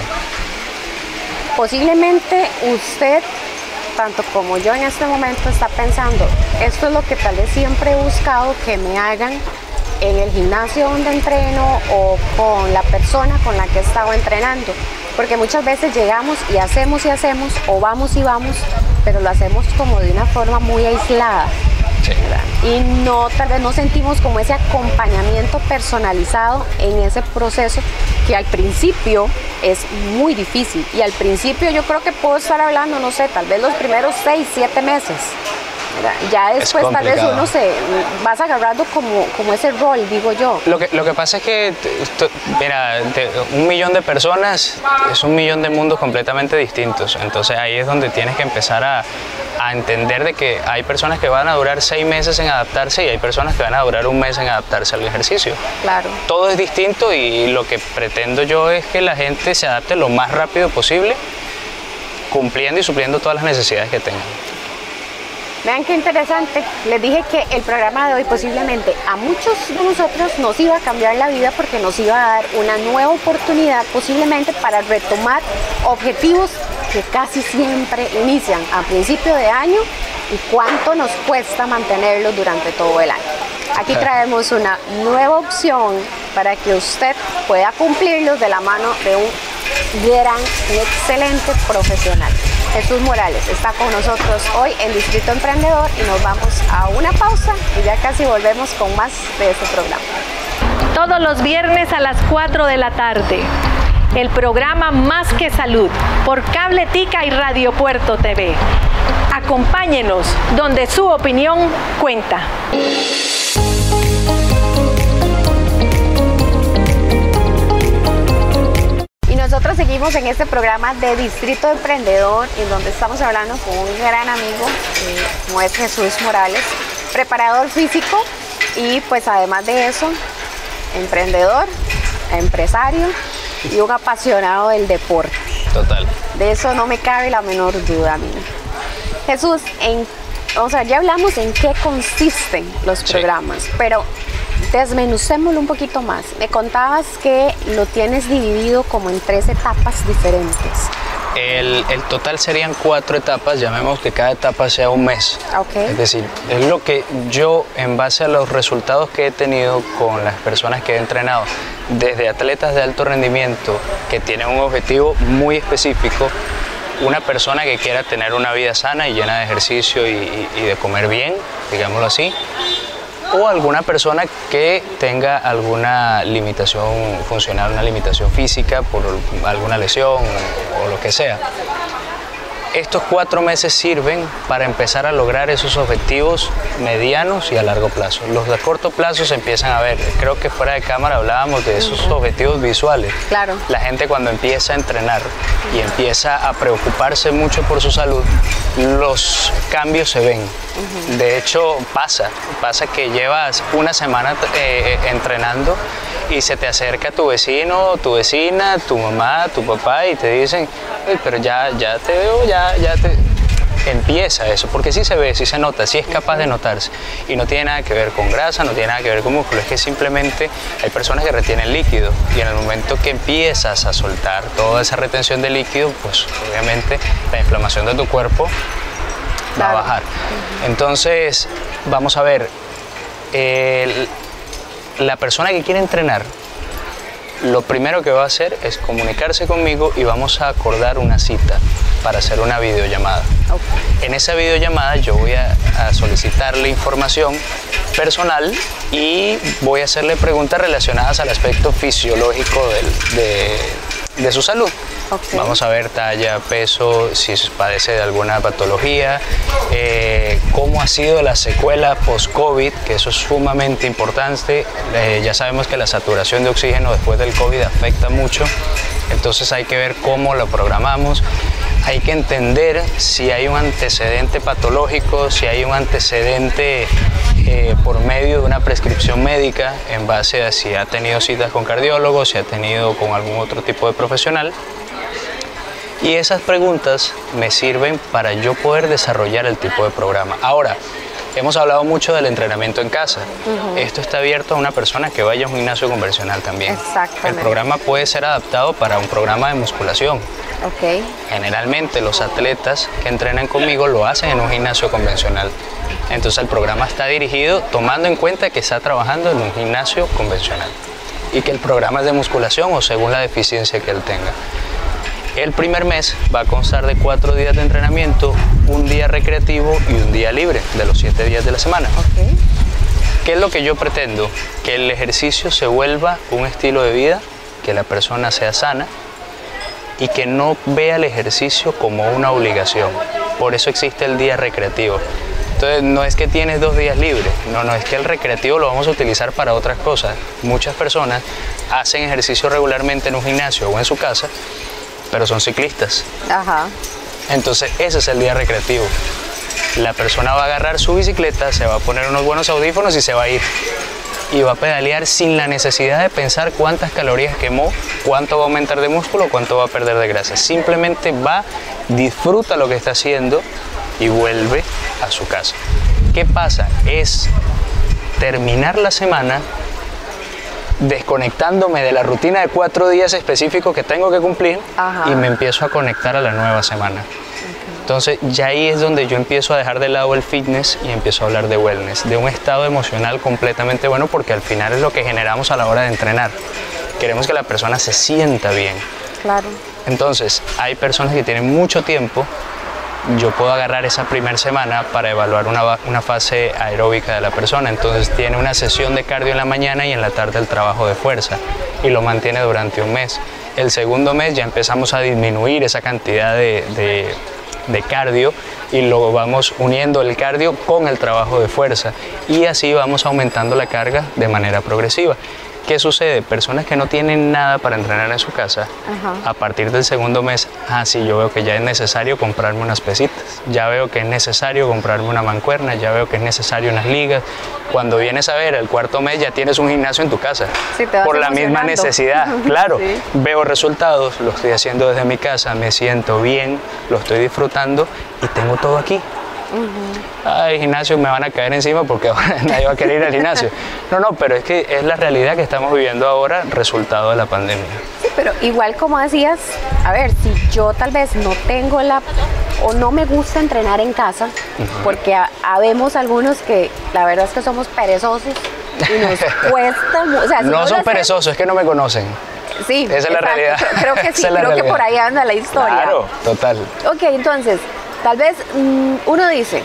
S1: Posiblemente usted, tanto como yo en este momento, está pensando, esto es lo que tal vez siempre he buscado que me hagan en el gimnasio donde entreno o con la persona con la que he estado entrenando. Porque muchas veces llegamos y hacemos y hacemos, o vamos y vamos, pero lo hacemos como de una forma muy aislada. Sí. Y no, tal vez no sentimos como ese acompañamiento personalizado en ese proceso que al principio es muy difícil. Y al principio yo creo que puedo estar hablando, no sé, tal vez los primeros seis, siete meses. ¿verdad? Ya después tal vez uno se vas agarrando como, como ese rol, digo yo.
S2: Lo que, lo que pasa es que, mira, un millón de personas es un millón de mundos completamente distintos. Entonces ahí es donde tienes que empezar a, a entender de que hay personas que van a durar seis meses en adaptarse y hay personas que van a durar un mes en adaptarse al ejercicio.
S1: Claro.
S2: Todo es distinto y lo que pretendo yo es que la gente se adapte lo más rápido posible cumpliendo y supliendo todas las necesidades que tengan.
S1: Vean qué interesante. Les dije que el programa de hoy posiblemente a muchos de nosotros nos iba a cambiar la vida porque nos iba a dar una nueva oportunidad posiblemente para retomar objetivos que casi siempre inician a principio de año y cuánto nos cuesta mantenerlos durante todo el año. Aquí traemos una nueva opción para que usted pueda cumplirlos de la mano de un gran y excelente profesional. Jesús Morales está con nosotros hoy en Distrito Emprendedor y nos vamos a una pausa y ya casi volvemos con más de este programa.
S3: Todos los viernes a las cuatro de la tarde, el programa Más que Salud por Cable Tica y Radio Puerto T V. Acompáñenos donde su opinión cuenta.
S1: Nosotros seguimos en este programa de Distrito Emprendedor, en donde estamos hablando con un gran amigo, eh, como es Jesús Morales, preparador físico y pues además de eso, emprendedor, empresario y un apasionado del deporte.
S2: Total.
S1: De eso no me cabe la menor duda a mí. Jesús, en, o sea, ya hablamos en qué consisten los programas, sí, pero desmenucémoslo un poquito más. Me contabas que lo tienes dividido como en tres etapas diferentes.
S2: El, el total serían cuatro etapas, llamemos que cada etapa sea un mes.
S1: Okay.
S2: Es decir, es lo que yo, en base a los resultados que he tenido con las personas que he entrenado, desde atletas de alto rendimiento que tienen un objetivo muy específico, una persona que quiera tener una vida sana y llena de ejercicio y, y, y de comer bien, digámoslo así, o alguna persona que tenga alguna limitación funcional, una limitación física por alguna lesión o, o lo que sea. Estos cuatro meses sirven para empezar a lograr esos objetivos medianos y a largo plazo. Los de corto plazo se empiezan a ver. Creo que fuera de cámara hablábamos de esos uh-huh. objetivos visuales.
S1: Claro.
S2: La gente cuando empieza a entrenar y empieza a preocuparse mucho por su salud, los cambios se ven. Uh-huh. De hecho, pasa. Pasa que llevas una semana eh, entrenando y se te acerca tu vecino, tu vecina, tu mamá, tu papá y te dicen, pero ya, ya te veo, ya, ya te... Empieza eso, porque sí se ve, sí se nota, sí es capaz de notarse y no tiene nada que ver con grasa, no tiene nada que ver con músculo, es que simplemente hay personas que retienen líquido y en el momento que empiezas a soltar toda esa retención de líquido, pues obviamente la inflamación de tu cuerpo va a bajar. Entonces, vamos a ver, el, la persona que quiere entrenar, lo primero que va a hacer es comunicarse conmigo y vamos a acordar una cita para hacer una videollamada. Okay. En esa videollamada yo voy a, a solicitarle información personal y voy a hacerle preguntas relacionadas al aspecto fisiológico del, de, de su salud. Okay. Vamos a ver talla, peso, si padece de alguna patología, eh, cómo ha sido la secuela post-COVID, que eso es sumamente importante. Eh, ya sabemos que la saturación de oxígeno después del COVID afecta mucho, entonces hay que ver cómo lo programamos. Hay que entender si hay un antecedente patológico, si hay un antecedente eh, por medio de una prescripción médica en base a si ha tenido citas con cardiólogos, si ha tenido con algún otro tipo de profesional. Y esas preguntas me sirven para yo poder desarrollar el tipo de programa. Ahora, hemos hablado mucho del entrenamiento en casa. Uh-huh. Esto está abierto a una persona que vaya a un gimnasio convencional también.
S1: Exactamente.
S2: El programa puede ser adaptado para un programa de musculación.
S1: Okay.
S2: Generalmente los atletas que entrenan conmigo lo hacen en un gimnasio convencional. Entonces el programa está dirigido tomando en cuenta que está trabajando en un gimnasio convencional y que el programa es de musculación o según la deficiencia que él tenga. El primer mes va a constar de cuatro días de entrenamiento, un día recreativo y un día libre de los siete días de la semana.
S1: Okay.
S2: ¿Qué es lo que yo pretendo? Que el ejercicio se vuelva un estilo de vida, que la persona sea sana y que no vea el ejercicio como una obligación. Por eso existe el día recreativo. Entonces no es que tienes dos días libres, no, no es que el recreativo lo vamos a utilizar para otras cosas. Muchas personas hacen ejercicio regularmente en un gimnasio o en su casa, pero son ciclistas.
S1: Ajá.
S2: Entonces ese es el día recreativo. La persona va a agarrar su bicicleta, se va a poner unos buenos audífonos y se va a ir. y va a pedalear sin la necesidad de pensar cuántas calorías quemó, cuánto va a aumentar de músculo, cuánto va a perder de grasa. Simplemente va, disfruta lo que está haciendo y vuelve a su casa. ¿Qué pasa? Es terminar la semana desconectándome de la rutina de cuatro días específicos que tengo que cumplir. Ajá. Y me empiezo a conectar a la nueva semana. Entonces ya ahí es donde yo empiezo a dejar de lado el fitness y empiezo a hablar de wellness, de un estado emocional completamente bueno, porque al final es lo que generamos a la hora de entrenar. Queremos que la persona se sienta bien.
S1: Claro.
S2: Entonces hay personas que tienen mucho tiempo. Yo puedo agarrar esa primera semana para evaluar una, una fase aeróbica de la persona. Entonces tiene una sesión de cardio en la mañana y en la tarde el trabajo de fuerza y lo mantiene durante un mes. El segundo mes ya empezamos a disminuir esa cantidad de, de, de cardio y lo vamos uniendo el cardio con el trabajo de fuerza y así vamos aumentando la carga de manera progresiva. ¿Qué sucede? Personas que no tienen nada para entrenar en su casa, ajá, a partir del segundo mes, ah, sí, yo veo que ya es necesario comprarme unas pesitas, ya veo que es necesario comprarme una mancuerna, ya veo que es necesario unas ligas. Cuando vienes a ver, el cuarto mes ya tienes un gimnasio en tu casa, sí, te vas por la misma necesidad, claro. Sí. Veo resultados, lo estoy haciendo desde mi casa, me siento bien, lo estoy disfrutando y tengo todo aquí. Uh-huh. Ay, gimnasio, me van a caer encima porque ahora nadie va a querer ir al gimnasio. No, no, pero es que es la realidad que estamos viviendo ahora, resultado de la pandemia.
S1: Sí, pero igual como decías, a ver, si yo tal vez no tengo la, o no me gusta entrenar en casa, uh-huh, porque habemos algunos que la verdad es que somos perezosos y nos cuesta, o sea, si
S2: no, no son perezosos, es que no me conocen.
S1: Sí,
S2: esa es la realidad.
S1: Creo que sí, creo
S2: realidad.
S1: Que por ahí anda la historia.
S2: Claro, total.
S1: Ok, entonces, tal vez mmm, uno dice,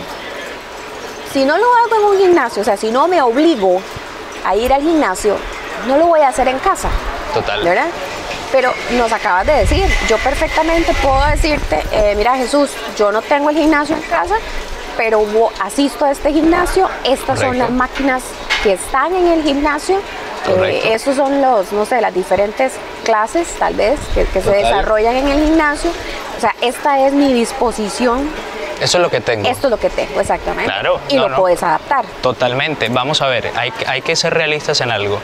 S1: si no lo hago en un gimnasio, o sea, si no me obligo a ir al gimnasio, no lo voy a hacer en casa.
S2: Total.
S1: ¿Verdad? Pero nos acabas de decir, yo perfectamente puedo decirte, eh, mira Jesús, yo no tengo el gimnasio en casa, pero asisto a este gimnasio, estas Correcto. Son las máquinas que están en el gimnasio. Eh, esos son los, no sé, las diferentes clases tal vez que, que se desarrollan en el gimnasio. O sea, esta es mi disposición.
S2: Eso es lo que tengo.
S1: Esto es lo que tengo, exactamente.
S2: Claro.
S1: Y
S2: no,
S1: lo
S2: no.
S1: puedes adaptar.
S2: Totalmente. Vamos a ver, hay, hay que ser realistas en algo.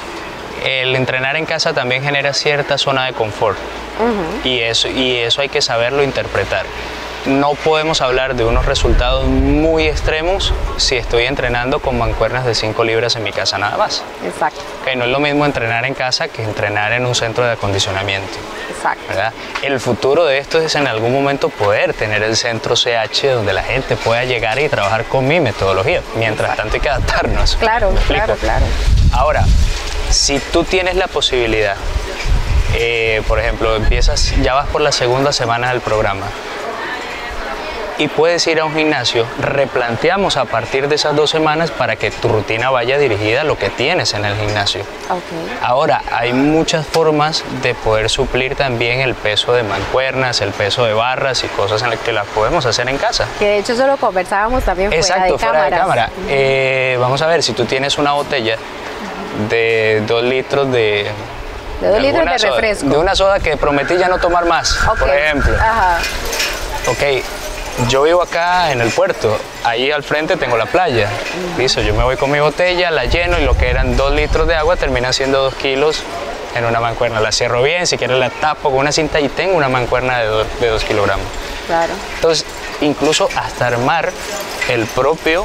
S2: El entrenar en casa también genera cierta zona de confort. Uh-huh. y, eso, y eso hay que saberlo interpretar. No podemos hablar de unos resultados muy extremos si estoy entrenando con mancuernas de cinco libras en mi casa nada más.
S1: Exacto.
S2: Okay, no es lo mismo entrenar en casa que entrenar en un centro de acondicionamiento.
S1: Exacto.
S2: ¿Verdad? El futuro de esto es en algún momento poder tener el centro C H donde la gente pueda llegar y trabajar con mi metodología. Mientras tanto hay que adaptarnos.
S1: Claro, claro, claro.
S2: Ahora, si tú tienes la posibilidad, eh, por ejemplo, empiezas, ya vas por la segunda semana del programa, y puedes ir a un gimnasio, replanteamos a partir de esas dos semanas para que tu rutina vaya dirigida a lo que tienes en el gimnasio.
S1: Okay.
S2: Ahora, hay muchas formas de poder suplir también el peso de mancuernas, el peso de barras y cosas en las que las podemos hacer en casa.
S1: Que de hecho eso lo conversábamos también
S2: Exacto,
S1: fuera de
S2: fuera
S1: cámaras.
S2: de cámara. Eh, vamos a ver, si tú tienes una botella de dos litros de...
S1: De dos litros de
S2: soda,
S1: refresco.
S2: De una soda que prometí ya no tomar más, okay. Por ejemplo.
S1: Ajá.
S2: Ok. Yo vivo acá en el puerto, ahí al frente tengo la playa. Listo, yo me voy con mi botella, la lleno y lo que eran dos litros de agua termina siendo dos kilos en una mancuerna. La cierro bien, si quieres la tapo con una cinta y tengo una mancuerna de, do, de dos kilogramos.
S1: Claro.
S2: Entonces, incluso hasta armar el propio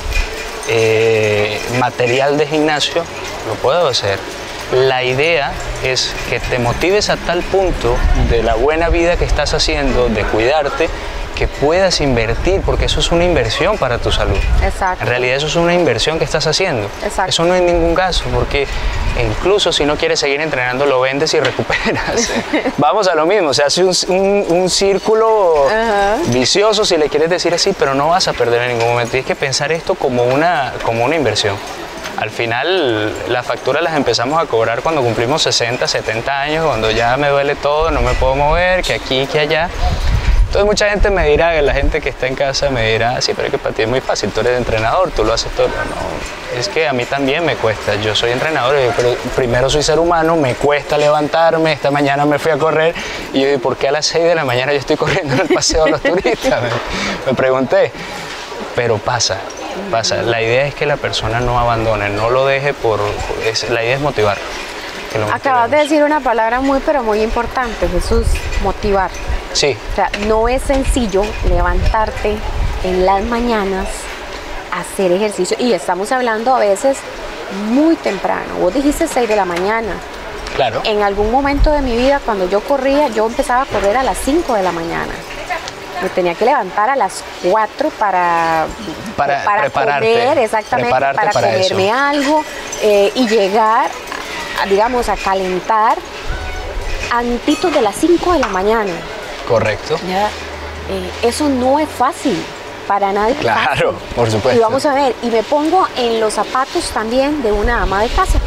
S2: eh, material de gimnasio lo puedo hacer. La idea es que te motives a tal punto de la buena vida que estás haciendo, de cuidarte, que puedas invertir, porque eso es una inversión para tu salud.
S1: Exacto.
S2: En realidad eso es una inversión que estás haciendo.
S1: Exacto.
S2: Eso no es ningún gasto, porque incluso si no quieres seguir entrenando, lo vendes y recuperas. Vamos a lo mismo, se hace un, un, un círculo uh-huh. vicioso, si le quieres decir así, pero no vas a perder en ningún momento. Tienes que pensar esto como una, como una inversión. Al final, las facturas las empezamos a cobrar cuando cumplimos sesenta, setenta años, cuando ya me duele todo, no me puedo mover, que aquí, que allá. Entonces mucha gente me dirá, la gente que está en casa me dirá, sí, pero es que para ti es muy fácil, tú eres entrenador, tú lo haces todo. No, es que a mí también me cuesta, yo soy entrenador, pero primero soy ser humano, me cuesta levantarme, esta mañana me fui a correr y yo digo, ¿por qué a las seis de la mañana yo estoy corriendo en el paseo de los turistas? Me, me pregunté, pero pasa. pasa. La idea es que la persona no abandone, no lo deje por... Es, la idea es motivar. Que lo
S1: Acabas de decir una palabra muy, pero muy importante, Jesús, motivar.
S2: Sí.
S1: O sea, no es sencillo levantarte en las mañanas a hacer ejercicio. Y estamos hablando a veces muy temprano. Vos dijiste seis de la mañana.
S2: Claro.
S1: En algún momento de mi vida, cuando yo corría, yo empezaba a correr a las cinco de la mañana. Me tenía que levantar a las cuatro para,
S2: para,
S1: para comer, exactamente, para, para comerme eso. algo eh, y llegar, a, digamos, a calentar antitos de las cinco de la mañana.
S2: Correcto.
S1: ¿Ya? Eh, eso no es fácil para nadie.
S2: Claro,
S1: fácil.
S2: por supuesto.
S1: Y vamos a ver, y me pongo en los zapatos también de una ama de casa.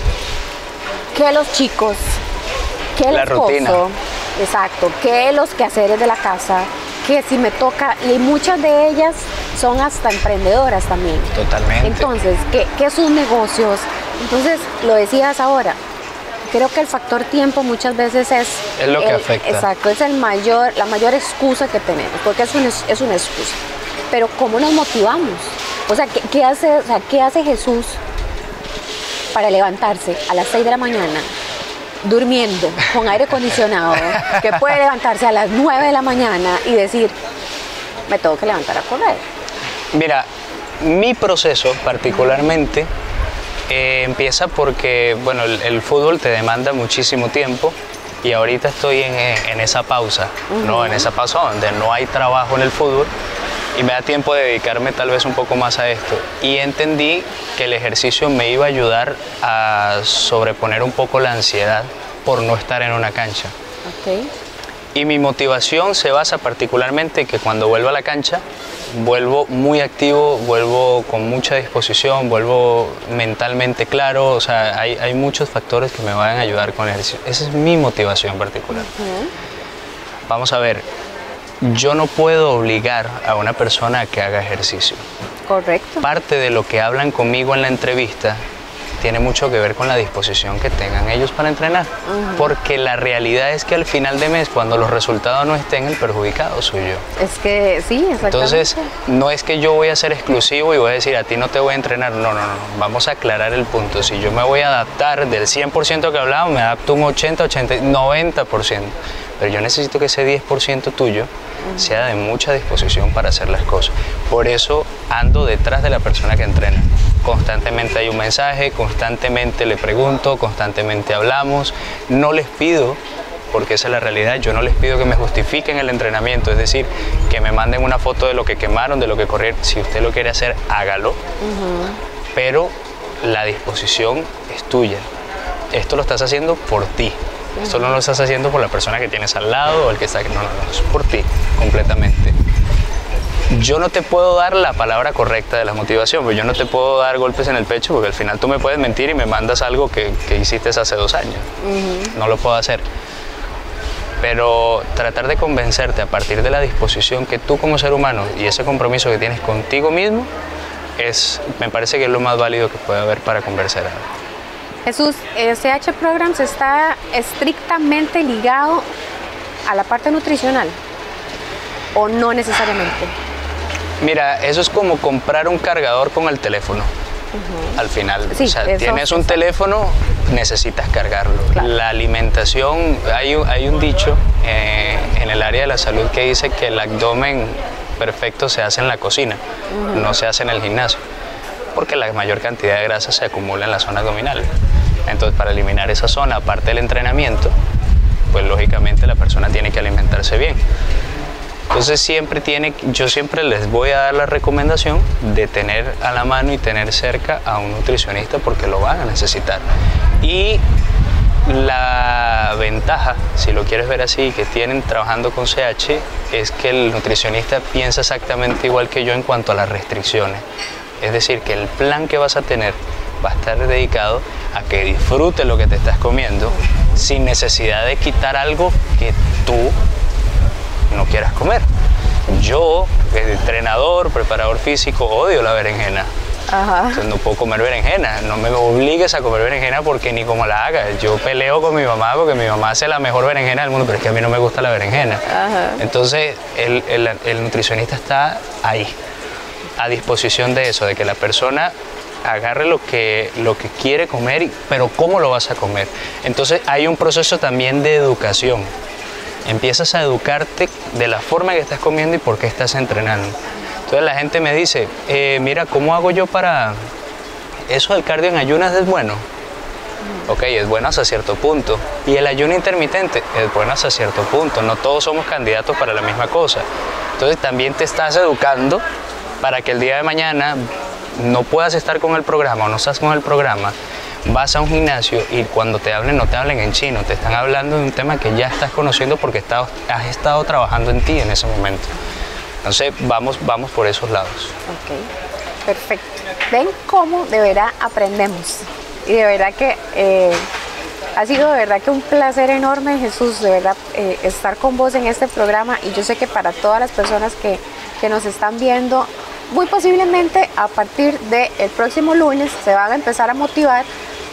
S1: Que los chicos, que el
S2: la
S1: esposo,
S2: rutina.
S1: Exacto, que los quehaceres de la casa, que si me toca, y muchas de ellas son hasta emprendedoras también.
S2: Totalmente.
S1: Entonces, que, que sus negocios, entonces lo decías ahora, creo que el factor tiempo muchas veces es...
S2: Es lo que
S1: el,
S2: afecta.
S1: Exacto, es el mayor, la mayor excusa que tenemos, porque es, un, es una excusa. Pero ¿cómo nos motivamos? O sea, ¿qué, qué hace, o sea, ¿qué hace Jesús para levantarse a las seis de la mañana, durmiendo, con aire acondicionado, que puede levantarse a las nueve de la mañana y decir, me tengo que levantar a correr?
S2: Mira, mi proceso particularmente eh, empieza porque, bueno, el, el fútbol te demanda muchísimo tiempo y ahorita estoy en, en esa pausa, uh-huh. ¿no? En esa pausa donde no hay trabajo en el fútbol y me da tiempo de dedicarme tal vez un poco más a esto. Y entendí que el ejercicio me iba a ayudar a sobreponer un poco la ansiedad por no estar en una cancha.
S1: Okay.
S2: Y mi motivación se basa particularmente en que cuando vuelvo a la cancha, vuelvo muy activo, vuelvo con mucha disposición, vuelvo mentalmente claro, o sea, hay, hay muchos factores que me van a ayudar con el ejercicio. Esa es mi motivación particular. Uh-huh. Vamos a ver, yo no puedo obligar a una persona a que haga ejercicio.
S1: Correcto.
S2: Parte de lo que hablan conmigo en la entrevista tiene mucho que ver con la disposición que tengan ellos para entrenar. Uh-huh. Porque la realidad es que al final de mes, cuando los resultados no estén, el perjudicado soy yo.
S1: Es que sí, exactamente.
S2: Entonces, no es que yo voy a ser exclusivo y voy a decir a ti no te voy a entrenar. No, no, no. Vamos a aclarar el punto. Si yo me voy a adaptar del cien por ciento que hablábamos, me adapto un ochenta, ochenta, noventa por ciento. Pero yo necesito que ese diez por ciento tuyo uh-huh. sea de mucha disposición para hacer las cosas. Por eso ando detrás de la persona que entrena. Constantemente hay un mensaje, constantemente le pregunto, constantemente hablamos. No les pido, porque esa es la realidad, yo no les pido que me justifiquen el entrenamiento, es decir, que me manden una foto de lo que quemaron, de lo que corrieron. Si usted lo quiere hacer, hágalo, uh-huh. pero la disposición es tuya. Esto lo estás haciendo por ti. Esto no lo estás haciendo por la persona que tienes al lado o el que está aquí. No, no, no, es por ti, completamente. Yo no te puedo dar la palabra correcta de la motivación, porque yo no te puedo dar golpes en el pecho, porque al final tú me puedes mentir y me mandas algo que, que hiciste hace dos años. Uh-huh. No lo puedo hacer. Pero tratar de convencerte a partir de la disposición que tú como ser humano y ese compromiso que tienes contigo mismo, es, me parece que es lo más válido que puede haber para conversar.
S1: Jesús, C H Programs está estrictamente ligado a la parte nutricional, ¿o no necesariamente?
S2: Mira, eso es como comprar un cargador con el teléfono. Uh-huh. Al final,
S1: sí,
S2: o sea,
S1: eso,
S2: tienes un eso. teléfono, necesitas cargarlo. Claro. La alimentación, hay un, hay un dicho eh, en el área de la salud que dice que el abdomen perfecto se hace en la cocina, uh-huh. no se hace en el gimnasio, porque la mayor cantidad de grasa se acumula en la zona abdominal. Entonces, para eliminar esa zona, aparte del entrenamiento, pues lógicamente la persona tiene que alimentarse bien. Entonces siempre tiene, yo siempre les voy a dar la recomendación de tener a la mano y tener cerca a un nutricionista porque lo van a necesitar. Y la ventaja, si lo quieres ver así, que tienen trabajando con C H es que el nutricionista piensa exactamente igual que yo en cuanto a las restricciones. Es decir, que el plan que vas a tener va a estar dedicado a que disfrutes lo que te estás comiendo sin necesidad de quitar algo que tú no quieras comer. Yo, entrenador, preparador físico, odio la berenjena. Ajá. Entonces no puedo comer berenjena. No me obligues a comer berenjena porque ni como la haga. Yo peleo con mi mamá porque mi mamá hace la mejor berenjena del mundo, pero es que a mí no me gusta la berenjena. Ajá. Entonces el, el, el nutricionista está ahí. a disposición de eso, de que la persona agarre lo que, lo que quiere comer, pero cómo lo vas a comer. Entonces hay un proceso también de educación. Empiezas a educarte de la forma que estás comiendo y por qué estás entrenando. Entonces la gente me dice, eh, mira, ¿cómo hago yo para...? ¿Eso del cardio en ayunas es bueno? Ok, es bueno hasta cierto punto. ¿Y el ayuno intermitente? Es bueno hasta cierto punto. No todos somos candidatos para la misma cosa. Entonces también te estás educando para que el día de mañana no puedas estar con el programa o no estás con el programa, vas a un gimnasio y cuando te hablen no te hablen en chino, te están hablando de un tema que ya estás conociendo porque estás, has estado trabajando en ti en ese momento. Entonces vamos, vamos por esos lados.
S1: Ok, perfecto. ¿Ven cómo de verdad aprendemos? Y de verdad que eh, ha sido de verdad que un placer enorme, Jesús, de verdad eh, estar con vos en este programa, y yo sé que para todas las personas que, que nos están viendo, muy posiblemente a partir del próximo lunes se van a empezar a motivar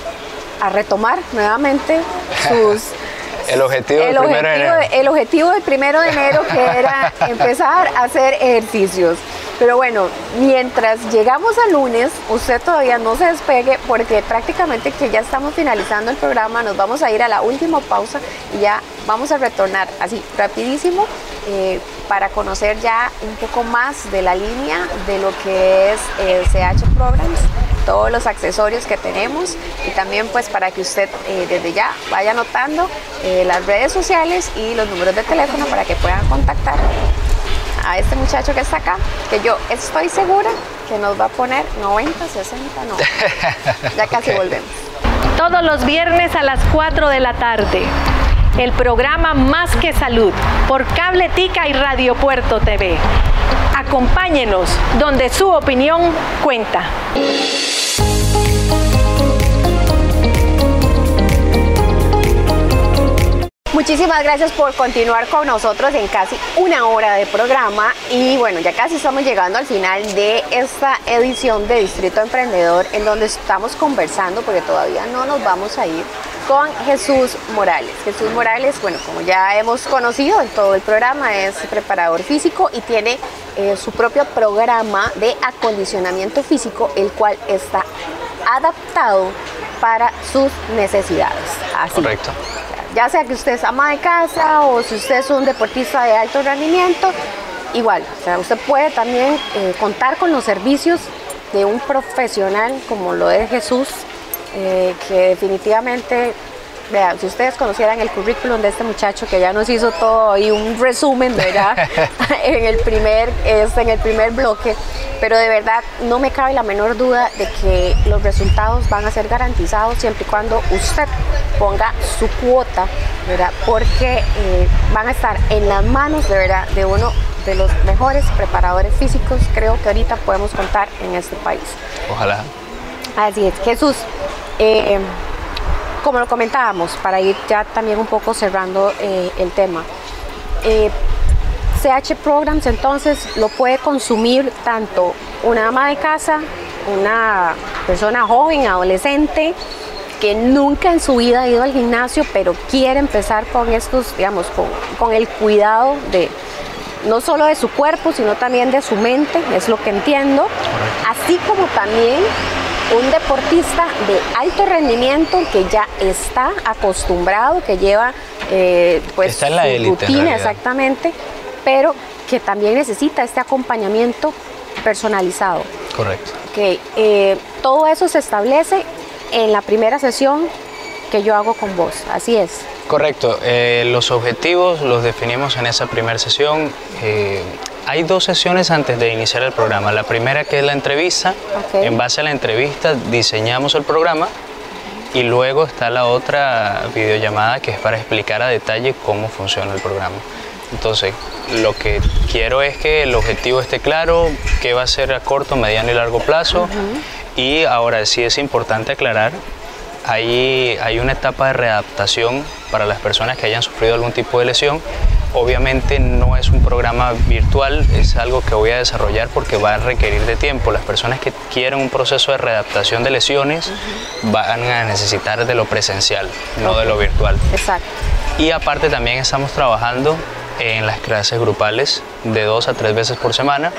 S1: a retomar nuevamente sus...
S2: el objetivo del
S1: el
S2: primero de
S1: objetivo,
S2: enero.
S1: El objetivo del primero de enero, que era empezar a hacer ejercicios. Pero bueno, mientras llegamos al lunes, usted todavía no se despegue, porque prácticamente que ya estamos finalizando el programa, nos vamos a ir a la última pausa y ya vamos a retornar así rapidísimo eh, para conocer ya un poco más de la línea de lo que es el C H Programs, todos los accesorios que tenemos, y también pues para que usted eh, desde ya vaya anotando eh, las redes sociales y los números de teléfono para que puedan contactar a este muchacho que está acá, que yo estoy segura que nos va a poner noventa, sesenta, no. Ya casi okay. Volvemos.
S3: Todos los viernes a las cuatro de la tarde, el programa Más que Salud por Cabletica y Radio Puerto T V. Acompáñenos donde su opinión cuenta.
S1: Muchísimas gracias por continuar con nosotros en casi una hora de programa, y bueno, ya casi estamos llegando al final de esta edición de Distrito Emprendedor, en donde estamos conversando, porque todavía no nos vamos a ir, con Jesús Morales. Jesús Morales, bueno, como ya hemos conocido en todo el programa, es preparador físico y tiene eh, su propio programa de acondicionamiento físico, el cual está adaptado para sus necesidades. Así.
S2: Correcto.
S1: Ya sea que usted es ama de casa o si usted es un deportista de alto rendimiento, igual, o sea, usted puede también eh, contar con los servicios de un profesional como lo es Jesús, eh, que definitivamente, vean, si ustedes conocieran el currículum de este muchacho, que ya nos hizo todo ahí un resumen, ¿verdad? en el primer, es, en el primer bloque, pero de verdad no me cabe la menor duda de que los resultados van a ser garantizados siempre y cuando usted ponga su cuota, ¿verdad? Porque eh, van a estar en las manos de verdad de uno de los mejores preparadores físicos, creo que ahorita podemos contar en este país.
S2: Ojalá.
S1: Así es, Jesús, eh, como lo comentábamos, para ir ya también un poco cerrando eh, el tema, eh, C H Programs entonces lo puede consumir tanto una ama de casa, una persona joven, adolescente, que nunca en su vida ha ido al gimnasio, pero quiere empezar con estos, digamos, con, con el cuidado de no solo de su cuerpo, sino también de su mente, es lo que entiendo, así como también un deportista de alto rendimiento que ya está acostumbrado, que lleva eh, pues
S2: está en la
S1: su
S2: élite,
S1: rutina, exactamente, pero que también necesita este acompañamiento personalizado.
S2: Correcto.
S1: Que eh, todo eso se establece en la primera sesión que yo hago con vos, así es.
S2: Correcto, eh, los objetivos los definimos en esa primera sesión. Eh, hay dos sesiones antes de iniciar el programa. La primera, que es la entrevista. Okay. En base a la entrevista diseñamos el programa, y luego está la otra videollamada, que es para explicar a detalle cómo funciona el programa. Entonces, lo que quiero es que el objetivo esté claro, qué va a ser a corto, mediano y largo plazo. Uh-huh. Y ahora sí es importante aclarar, hay, hay una etapa de readaptación para las personas que hayan sufrido algún tipo de lesión. Obviamente no es un programa virtual, es algo que voy a desarrollar porque va a requerir de tiempo. Las personas que quieren un proceso de readaptación de lesiones uh-huh. van a necesitar de lo presencial, no okay. de lo virtual.
S1: Exacto.
S2: Y aparte también estamos trabajando en las clases grupales de dos a tres veces por semana,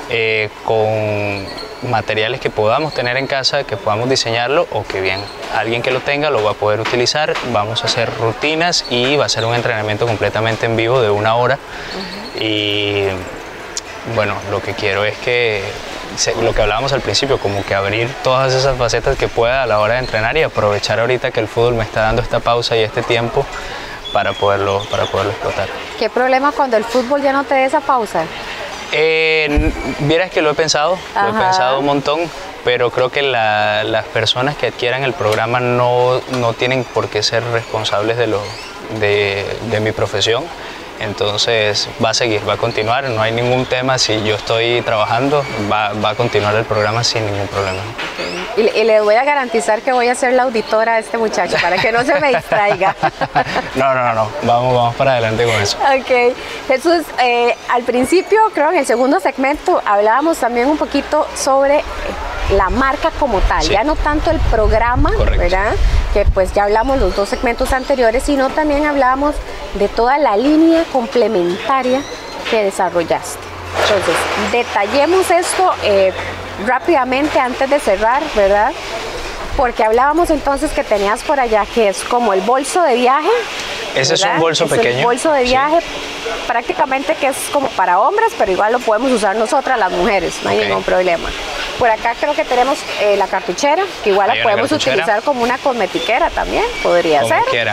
S2: eh, con materiales que podamos tener en casa, que podamos diseñarlo o que bien alguien que lo tenga lo va a poder utilizar. Vamos a hacer rutinas y va a ser un entrenamiento completamente en vivo de una hora. Uh-huh. Y bueno, lo que quiero es que lo que hablábamos al principio, como que abrir todas esas facetas que pueda a la hora de entrenar y aprovechar ahorita que el fútbol me está dando esta pausa y este tiempo para poderlo, para poderlo explotar.
S1: ¿Qué problema cuando el fútbol ya no te dé esa pausa?
S2: Eh, vieras que lo he pensado,
S1: Ajá.
S2: lo he pensado un montón, pero creo que la, las personas que adquieran el programa no, no tienen por qué ser responsables de, lo, de, de mi profesión. Entonces va a seguir, va a continuar, no hay ningún tema. Si yo estoy trabajando, va, va a continuar el programa sin ningún problema.
S1: Okay. Y, y le voy a garantizar que voy a ser la auditora de este muchacho para que no se me distraiga.
S2: No, no, no, vamos, vamos para adelante con eso.
S1: Ok, Jesús, eh, al principio, creo en el segundo segmento, hablábamos también un poquito sobre la marca como tal, sí. Ya no tanto el programa, correcto, ¿verdad? Que pues ya hablamos los dos segmentos anteriores, sino también hablamos de toda la línea complementaria que desarrollaste. Entonces, detallemos esto eh, rápidamente antes de cerrar, ¿verdad? Porque hablábamos entonces que tenías por allá, que es como el bolso de viaje.
S2: Ese ¿verdad? Es un bolso
S1: es
S2: pequeño.
S1: El bolso de viaje, sí. Prácticamente que es como para hombres, pero igual lo podemos usar nosotras las mujeres, no hay okay. ningún problema. Por acá creo que tenemos eh, la cartuchera, que igual hay la podemos utilizar como una cosmetiquera también, podría como ser.
S2: Quiera.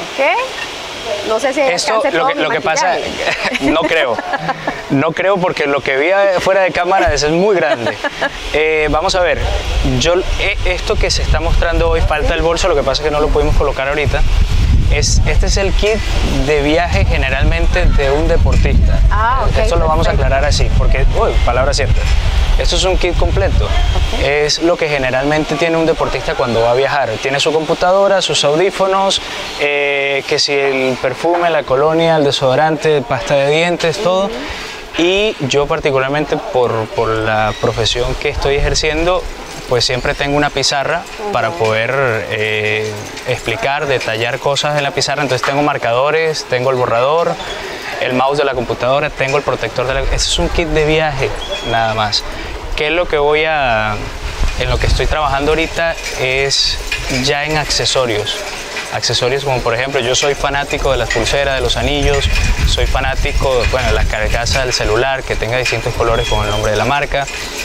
S1: Ok. No sé si
S2: esto lo que, lo que pasa, no creo, no creo porque lo que vi fuera de cámara es muy grande. Eh, vamos a ver, yo esto que se está mostrando hoy, falta el bolso, lo que pasa es que no lo pudimos colocar ahorita. Es, este es el kit de viaje generalmente de un deportista.
S1: Ah, okay,
S2: esto lo vamos a aclarar así, porque, uy, palabra cierta. Esto es un kit completo. Okay. Es lo que generalmente tiene un deportista cuando va a viajar. Tiene su computadora, sus audífonos, eh, que si el perfume, la colonia, el desodorante, pasta de dientes, todo. Uh-huh. Y yo particularmente por, por la profesión que estoy ejerciendo, pues siempre tengo una pizarra uh-huh. para poder eh, explicar, detallar cosas en la pizarra. Entonces tengo marcadores, tengo el borrador, el mouse de la computadora, tengo el protector de la... Ese es un kit de viaje, nada más. ¿Qué es lo que voy a... en lo que estoy trabajando ahorita es ya en accesorios. Accesorios como por ejemplo, yo soy fanático de las pulseras, de los anillos, soy fanático de bueno, las carcasas del celular, que tenga distintos colores con el nombre de la marca.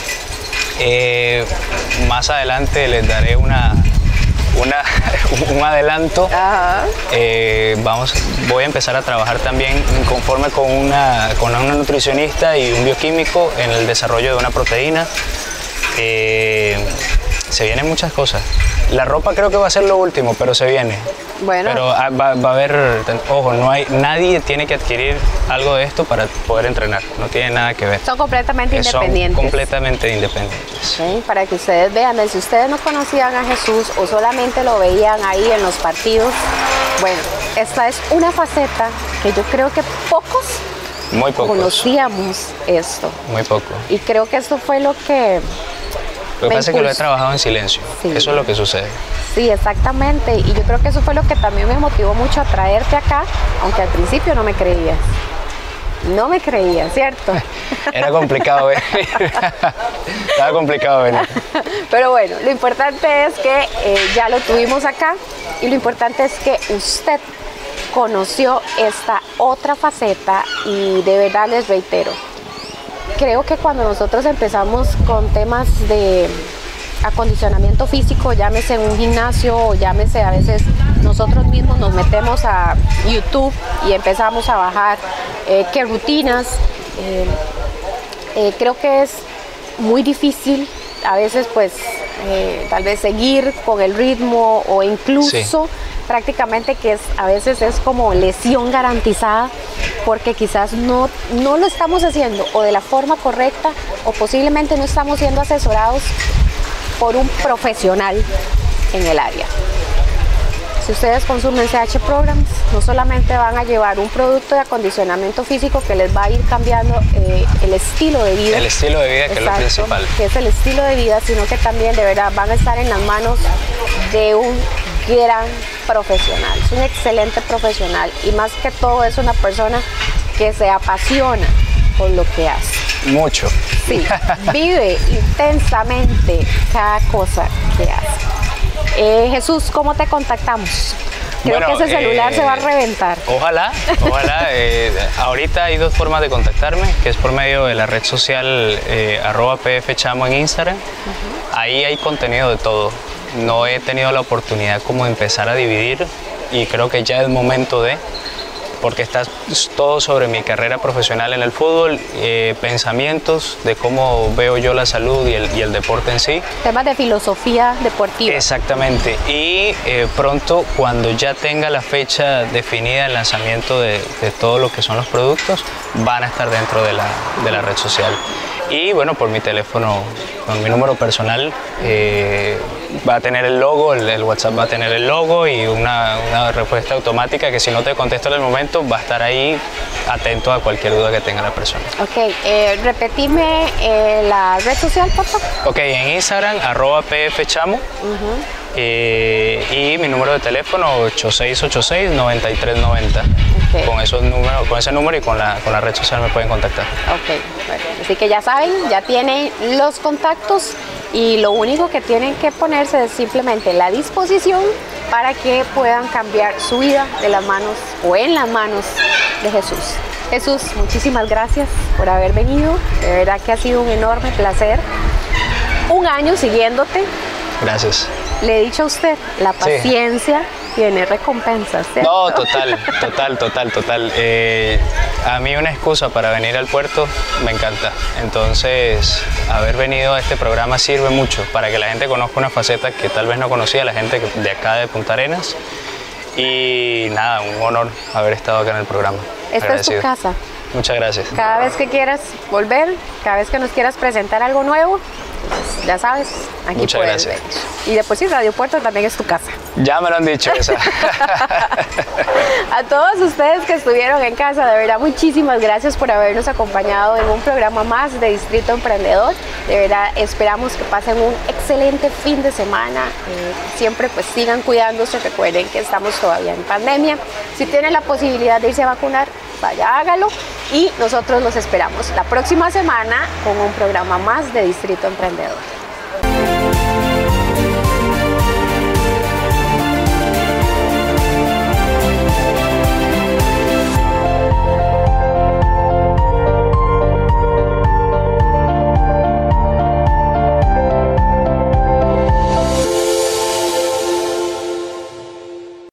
S2: Eh, más adelante les daré una, una, un adelanto. Eh, vamos, voy a empezar a trabajar también conforme con una, con una nutricionista y un bioquímico en el desarrollo de una proteína. Eh, se vienen muchas cosas. La ropa creo que va a ser lo último, pero se viene.
S1: Bueno.
S2: Pero va, va a haber, ojo, no hay, nadie tiene que adquirir algo de esto para poder entrenar, no tiene nada que ver.
S1: Son completamente
S2: Son
S1: independientes.
S2: completamente independientes.
S1: Sí, para que ustedes vean, si ustedes no conocían a Jesús o solamente lo veían ahí en los partidos, bueno, esta es una faceta que yo creo que pocos,
S2: Muy pocos.
S1: conocíamos esto.
S2: Muy poco.
S1: Y creo que esto fue lo que...
S2: Lo que pasa es que lo he trabajado en silencio, sí. Eso es lo que sucede.
S1: Sí, exactamente, y yo creo que eso fue lo que también me motivó mucho a traerte acá, aunque al principio no me creías. No me creías, ¿cierto?
S2: Era complicado venir, estaba complicado venir.
S1: Pero bueno, lo importante es que eh, ya lo tuvimos acá, y lo importante es que usted conoció esta otra faceta, y de verdad les reitero, creo que cuando nosotros empezamos con temas de acondicionamiento físico, llámese en un gimnasio o llámese a veces nosotros mismos nos metemos a YouTube y empezamos a bajar eh, qué rutinas, eh, eh, creo que es muy difícil a veces pues eh, tal vez seguir con el ritmo o incluso sí. prácticamente que es, a veces es como lesión garantizada porque quizás no, no lo estamos haciendo o de la forma correcta o posiblemente no estamos siendo asesorados por un profesional en el área. Si ustedes consumen C H Programs, no solamente van a llevar un producto de acondicionamiento físico que les va a ir cambiando eh, el estilo de vida.
S2: El estilo de vida, que Exacto, es lo principal.
S1: Que es el estilo de vida, sino que también de verdad van a estar en las manos de un gran profesional. Es un excelente profesional y más que todo es una persona que se apasiona por lo que hace.
S2: Mucho.
S1: Sí, vive intensamente cada cosa que hace. Eh, Jesús, ¿cómo te contactamos? Creo
S2: Bueno,
S1: que ese celular
S2: eh,
S1: se va a reventar.
S2: Ojalá, ojalá. eh, ahorita hay dos formas de contactarme, que es por medio de la red social eh, arroba pfchamo en Instagram. Uh-huh. Ahí hay contenido de todo. No he tenido la oportunidad como de empezar a dividir y creo que ya es momento de... porque está todo sobre mi carrera profesional en el fútbol, eh, pensamientos de cómo veo yo la salud y el, y el deporte en sí.
S1: Temas de filosofía deportiva.
S2: Exactamente, y eh, pronto cuando ya tenga la fecha definida el lanzamiento de, de todo lo que son los productos, van a estar dentro de la, de la red social. Y bueno, por mi teléfono, con mi número personal, eh, va a tener el logo, el, el WhatsApp va a tener el logo y una, una respuesta automática que si no te contesto en el momento va a estar ahí atento a cualquier duda que tenga la persona.
S1: Ok, eh, repetime eh, la red social, por favor.
S2: Ok, en Instagram, arroba pfchamo. Uh-huh. eh, y mi número de teléfono, ocho seis ocho seis, nueve tres nueve cero. Okay. Con, esos números, con ese número y con la, con la red social me pueden contactar.
S1: Ok, bueno, así que ya saben, ya tienen los contactos y lo único que tienen que ponerse es simplemente la disposición para que puedan cambiar su vida de las manos o en las manos de Jesús. Jesús, muchísimas gracias por haber venido, de verdad que ha sido un enorme placer. Un año siguiéndote.
S2: Gracias.
S1: Le he dicho a usted, la paciencia sí. tiene recompensas, ¿cierto?
S2: No, total, total, total, total. Eh, a mí una excusa para venir al puerto me encanta. Entonces, haber venido a este programa sirve mucho para que la gente conozca una faceta que tal vez no conocía, la gente de acá de Punta Arenas. Y nada, un honor haber estado acá en el programa.
S1: Esta es tu casa.
S2: Muchas gracias.
S1: Cada vez que quieras volver, cada vez que nos quieras presentar algo nuevo, pues ya sabes, aquí
S2: Muchas
S1: puedes
S2: gracias.
S1: venir. Y después sí, Radio Puerto también es tu casa.
S2: Ya me lo han dicho esa.
S1: A todos ustedes que estuvieron en casa, de verdad, muchísimas gracias por habernos acompañado en un programa más de Distrito Emprendedor. De verdad, esperamos que pasen un excelente fin de semana. Eh, siempre pues sigan cuidándose, recuerden que estamos todavía en pandemia. Si tienen la posibilidad de irse a vacunar, vaya, hágalo. Y nosotros los esperamos la próxima semana con un programa más de Distrito Emprendedor.